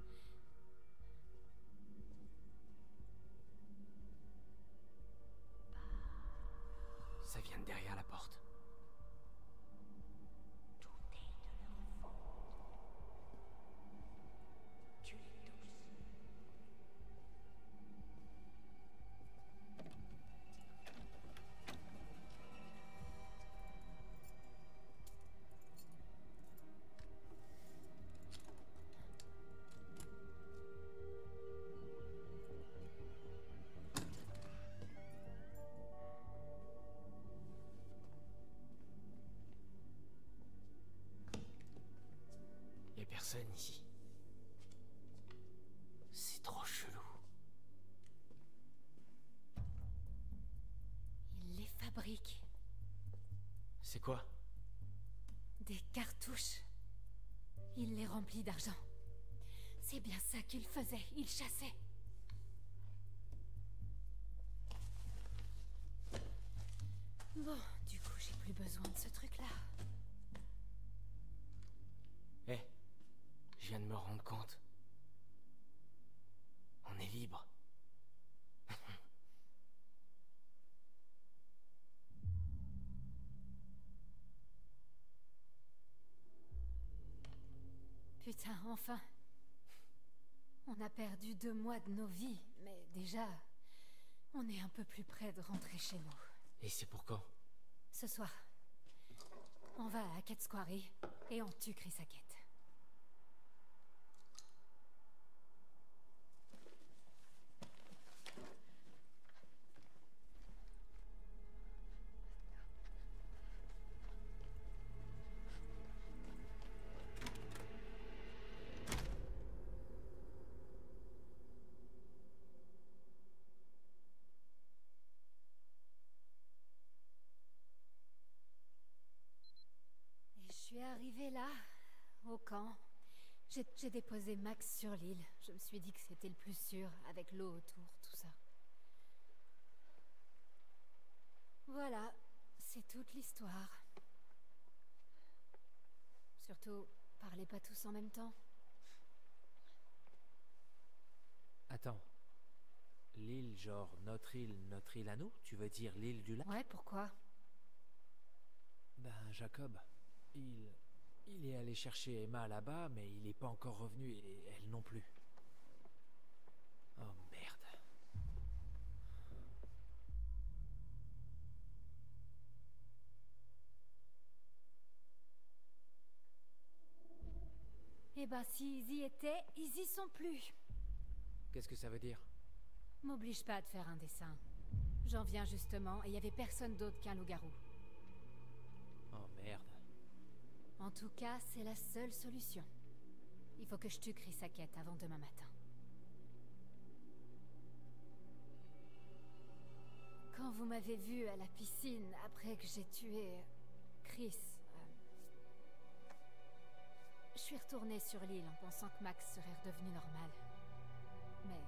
Ça vient de derrière la porte. Y a personne ici. C'est trop chelou. Il les fabrique. C'est quoi? Des cartouches. Il les remplit d'argent. C'est bien ça qu'il faisait. Il chassait. Bon, du coup, j'ai plus besoin de ce truc-là. Eh, je viens de me rendre compte. On est libre. Putain, enfin. On a perdu deux mois de nos vies, mais déjà, on est un peu plus près de rentrer chez nous. Et c'est pour quand? Ce soir, on va à Hackett Quarry et on tue Chris Hackett. Je suis arrivée là, au camp. J'ai j'ai déposé Max sur l'île. Je me suis dit que c'était le plus sûr, avec l'eau autour, tout ça. Voilà, c'est toute l'histoire. Surtout, parlez pas tous en même temps. Attends. L'île, genre notre île, notre île à nous? Tu veux dire l'île du lac? Ouais, pourquoi? Ben, Jacob, il... Il est allé chercher Emma là-bas, mais il n'est pas encore revenu, et elle non plus. Oh merde. Eh ben, s'ils y étaient, ils y sont plus. Qu'est-ce que ça veut dire? M'oblige pas à te faire un dessin. J'en viens justement, et il y avait personne d'autre qu'un loup-garou. Oh merde. En tout cas, c'est la seule solution. Il faut que je tue Chris Hackett avant demain matin. Quand vous m'avez vu à la piscine après que j'ai tué Chris, euh, je suis retournée sur l'île en pensant que Max serait redevenu normal. Mais...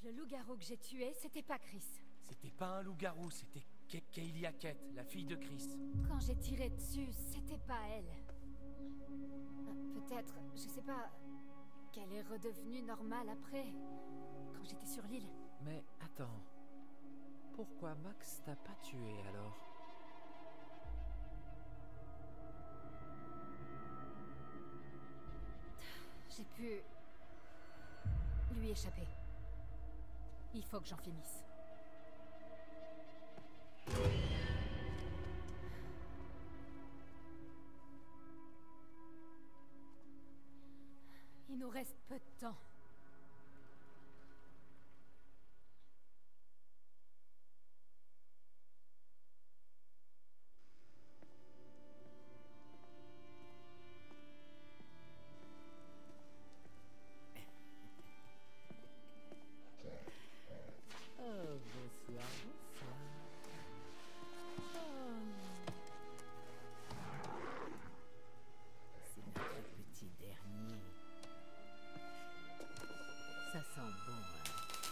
Le loup-garou que j'ai tué, c'était pas Chris. C'était pas un loup-garou, c'était Ke- Kaylee Hackett, la fille de Chris. Quand j'ai tiré dessus, c'était pas elle. Euh, Peut-être, je sais pas, qu'elle est redevenue normale après, quand j'étais sur l'île. Mais attends. Pourquoi Max t'a pas tué alors? J'ai pu lui échapper. Il faut que j'en finisse. Il nous reste peu de temps. Oh, bonsoir, bonsoir. C'est notre petit dernier. Ça sent bon, hein?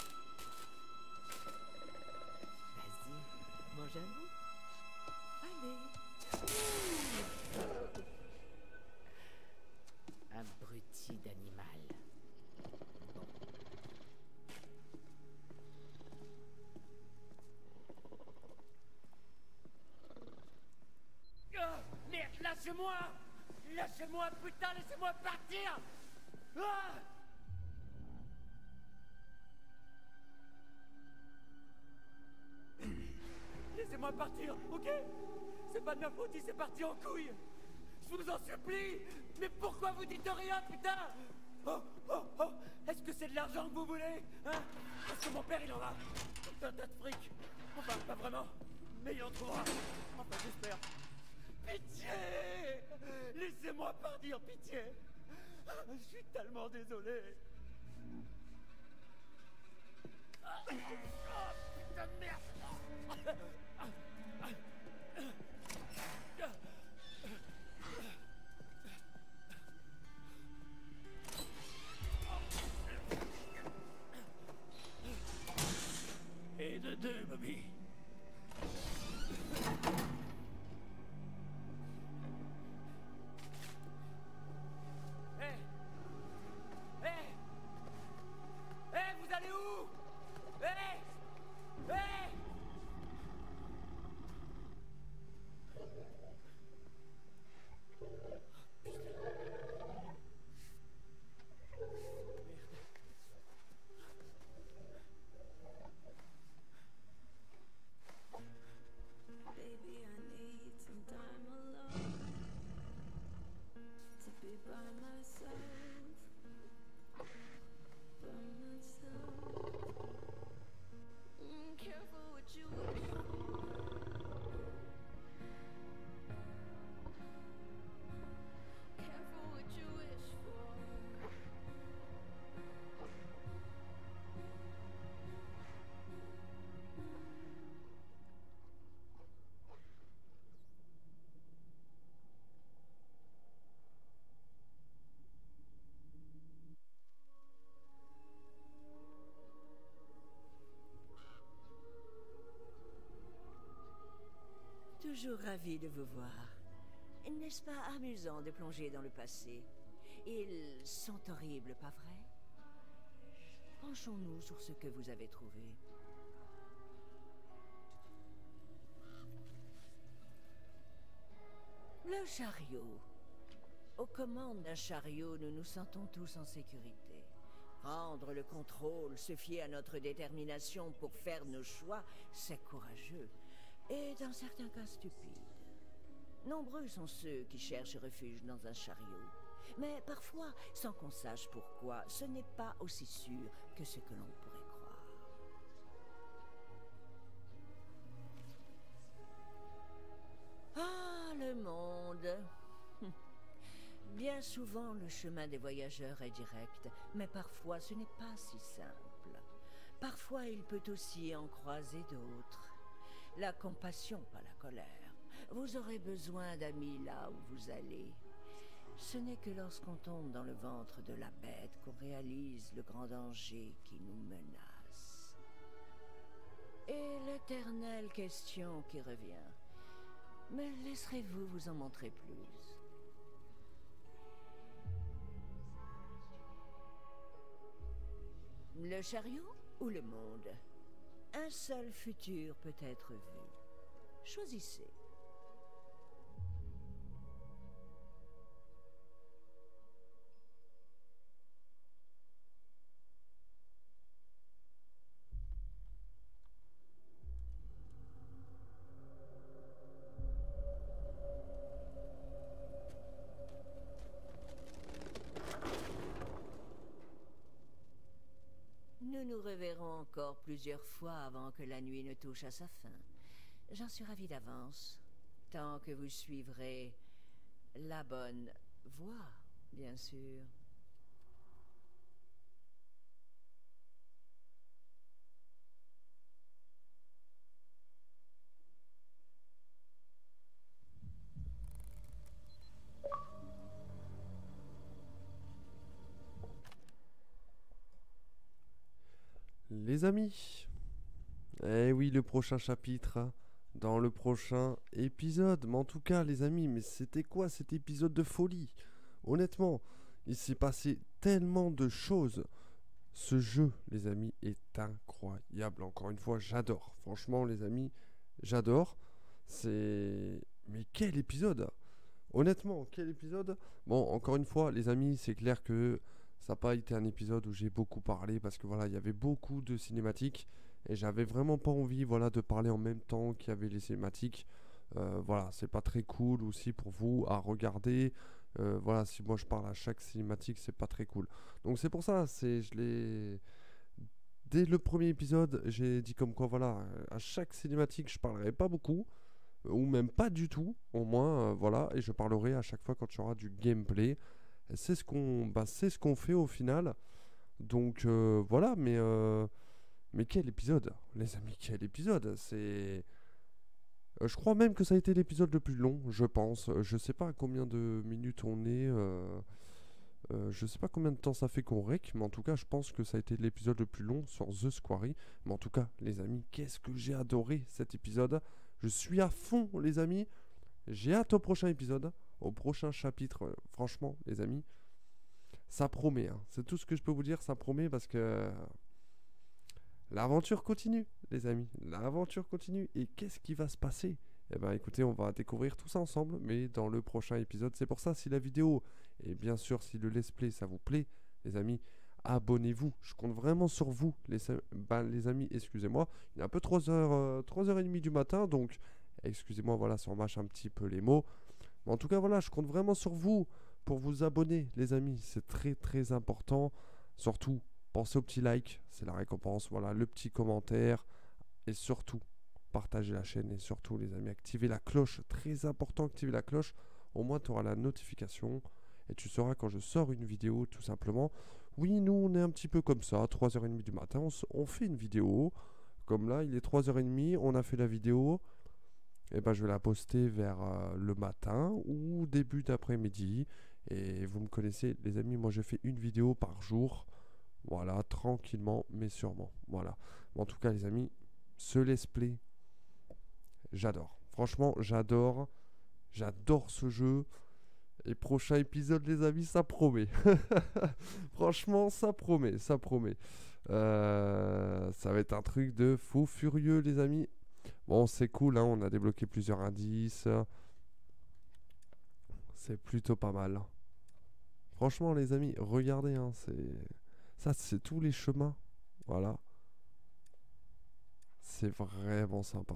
Vas-y, mange un bout. Allez. Abruti d'animal. Bon. Ah, merde, lâchez-moi! Lâchez-moi, putain, laissez-moi partir! Ah! Laissez-moi partir, ok? C'est pas de ma faute si c'est parti en couille! Je vous en supplie! Mais pourquoi vous dites rien, putain? Oh, oh, oh! Est-ce que c'est de l'argent que vous voulez? Hein? Parce que mon père, il en a tout un tas de fric! Enfin, pas vraiment, mais il en trouvera! Enfin, j'espère! Pitié! Laissez-moi partir, pitié! Je suis tellement désolé! Ah, ah, putain de merde! Et de deux, Bobby! Hé! Hé! Hé, vous allez où? Hé! Hé! Baby, I need some time alone to be by myself, by myself. Mm, careful what you wish for. Careful what you wish for. Toujours ravi de vous voir. N'est-ce pas amusant de plonger dans le passé? Ils sont horribles, pas vrai? Penchons-nous sur ce que vous avez trouvé. Le chariot. Aux commandes d'un chariot, nous nous sentons tous en sécurité. Prendre le contrôle, se fier à notre détermination pour faire nos choix, c'est courageux. Et dans certains cas stupide. Nombreux sont ceux qui cherchent refuge dans un chariot. Mais parfois, sans qu'on sache pourquoi, ce n'est pas aussi sûr que ce que l'on pourrait croire. Ah, le monde! Bien souvent, le chemin des voyageurs est direct, mais parfois ce n'est pas si simple. Parfois, il peut aussi en croiser d'autres. La compassion, pas la colère. Vous aurez besoin d'amis là où vous allez. Ce n'est que lorsqu'on tombe dans le ventre de la bête qu'on réalise le grand danger qui nous menace. L'éternelle question qui revient. Me laisserez-vous vous en montrer plus? Le chariot ou le monde? Un seul futur peut être vu. Choisissez. Nous nous reverrons encore plusieurs fois avant que la nuit ne touche à sa fin. J'en suis ravie d'avance, tant que vous suivrez la bonne voie, bien sûr. Les amis, eh oui, le prochain chapitre dans le prochain épisode. Mais en tout cas, les amis, mais c'était quoi cet épisode de folie? Honnêtement, il s'est passé tellement de choses. Ce jeu, les amis, est incroyable. Encore une fois, j'adore. Franchement, les amis, j'adore. C'est... Mais quel épisode! Honnêtement, quel épisode! Bon, encore une fois, les amis, c'est clair que ça n'a pas été un épisode où j'ai beaucoup parlé parce que voilà, il y avait beaucoup de cinématiques et j'avais vraiment pas envie, voilà, de parler en même temps qu'il y avait les cinématiques. Euh, voilà, c'est pas très cool aussi pour vous à regarder. Euh, voilà, si moi je parle à chaque cinématique, c'est pas très cool. Donc c'est pour ça, c'est je l'ai dès le premier épisode, j'ai dit comme quoi voilà, à chaque cinématique, je parlerai pas beaucoup ou même pas du tout, au moins euh, voilà, et je parlerai à chaque fois quand il y aura du gameplay. C'est ce qu'on bah, c'est ce qu'on fait au final. Donc euh, voilà, mais euh, mais quel épisode, les amis, quel épisode. C'est euh, je crois même que ça a été l'épisode le plus long, je pense. Euh, Je sais pas à combien de minutes on est. Euh, euh, je sais pas combien de temps ça fait qu'on rec, mais en tout cas, je pense que ça a été l'épisode le plus long sur The Squarey. Mais en tout cas, les amis, qu'est-ce que j'ai adoré cet épisode. Je suis à fond, les amis. J'ai hâte au prochain épisode, au prochain chapitre. Euh, franchement, les amis, ça promet. Hein. C'est tout ce que je peux vous dire, ça promet parce que l'aventure continue, les amis. L'aventure continue. Et qu'est-ce qui va se passer? Eh ben, écoutez, on va découvrir tout ça ensemble, mais dans le prochain épisode. C'est pour ça, si la vidéo, et bien sûr, si le let's play, ça vous plaît, les amis, abonnez-vous. Je compte vraiment sur vous, les, ben, les amis, excusez-moi. Il est un peu trois heures, euh, trois heures trente du matin, donc excusez-moi, voilà, si on mâche un petit peu les mots. Mais en tout cas, voilà, je compte vraiment sur vous pour vous abonner, les amis. C'est très, très important. Surtout, pensez au petit like, c'est la récompense. Voilà, le petit commentaire. Et surtout, partagez la chaîne. Et surtout, les amis, activez la cloche. Très important, activez la cloche. Au moins, tu auras la notification. Et tu sauras quand je sors une vidéo, tout simplement. Oui, nous, on est un petit peu comme ça. trois heures trente du matin, on, on fait une vidéo. Comme là, il est trois heures trente. On a fait la vidéo. Et ben, je vais la poster vers euh, le matin ou début d'après-midi. Et vous me connaissez, les amis, moi je fais une vidéo par jour. Voilà, tranquillement, mais sûrement. Voilà. En tout cas, les amis, ce let's play, j'adore. Franchement, j'adore. J'adore ce jeu. Et prochain épisode, les amis, ça promet. Franchement, ça promet, ça promet. Euh, ça va être un truc de fou furieux, les amis. Bon, c'est cool, hein, on a débloqué plusieurs indices. C'est plutôt pas mal. Franchement, les amis, regardez, hein, c'est... ça, c'est tous les chemins. Voilà. C'est vraiment sympa.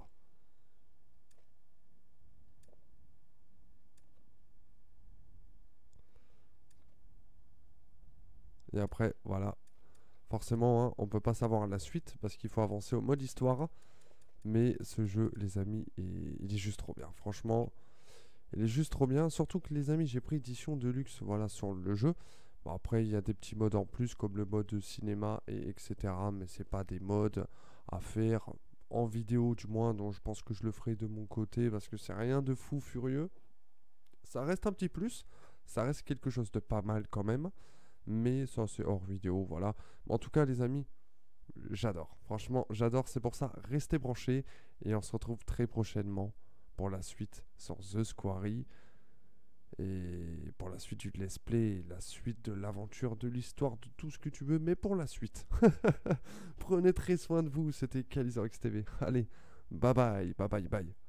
Et après, voilà. Forcément, hein, on peut pas savoir la suite parce qu'il faut avancer au mode histoire. Mais ce jeu, les amis, est... il est juste trop bien. Franchement, il est juste trop bien. Surtout que, les amis, j'ai pris édition de luxe, voilà, sur le jeu. Bon, après, il y a des petits modes en plus, comme le mode cinéma, et etc. Mais c'est pas des modes à faire en vidéo, du moins. Donc, je pense que je le ferai de mon côté parce que c'est rien de fou furieux. Ça reste un petit plus. Ça reste quelque chose de pas mal quand même. Mais ça, c'est hors vidéo, voilà. En tout cas, les amis, j'adore. Franchement, j'adore. C'est pour ça, restez branchés. Et on se retrouve très prochainement pour la suite sur The Squarey. Et pour la suite du let's play, la suite de l'aventure, de l'histoire, de tout ce que tu veux, mais pour la suite. Prenez très soin de vous, c'était Kalisaurix T V. Allez, bye bye, bye bye, bye.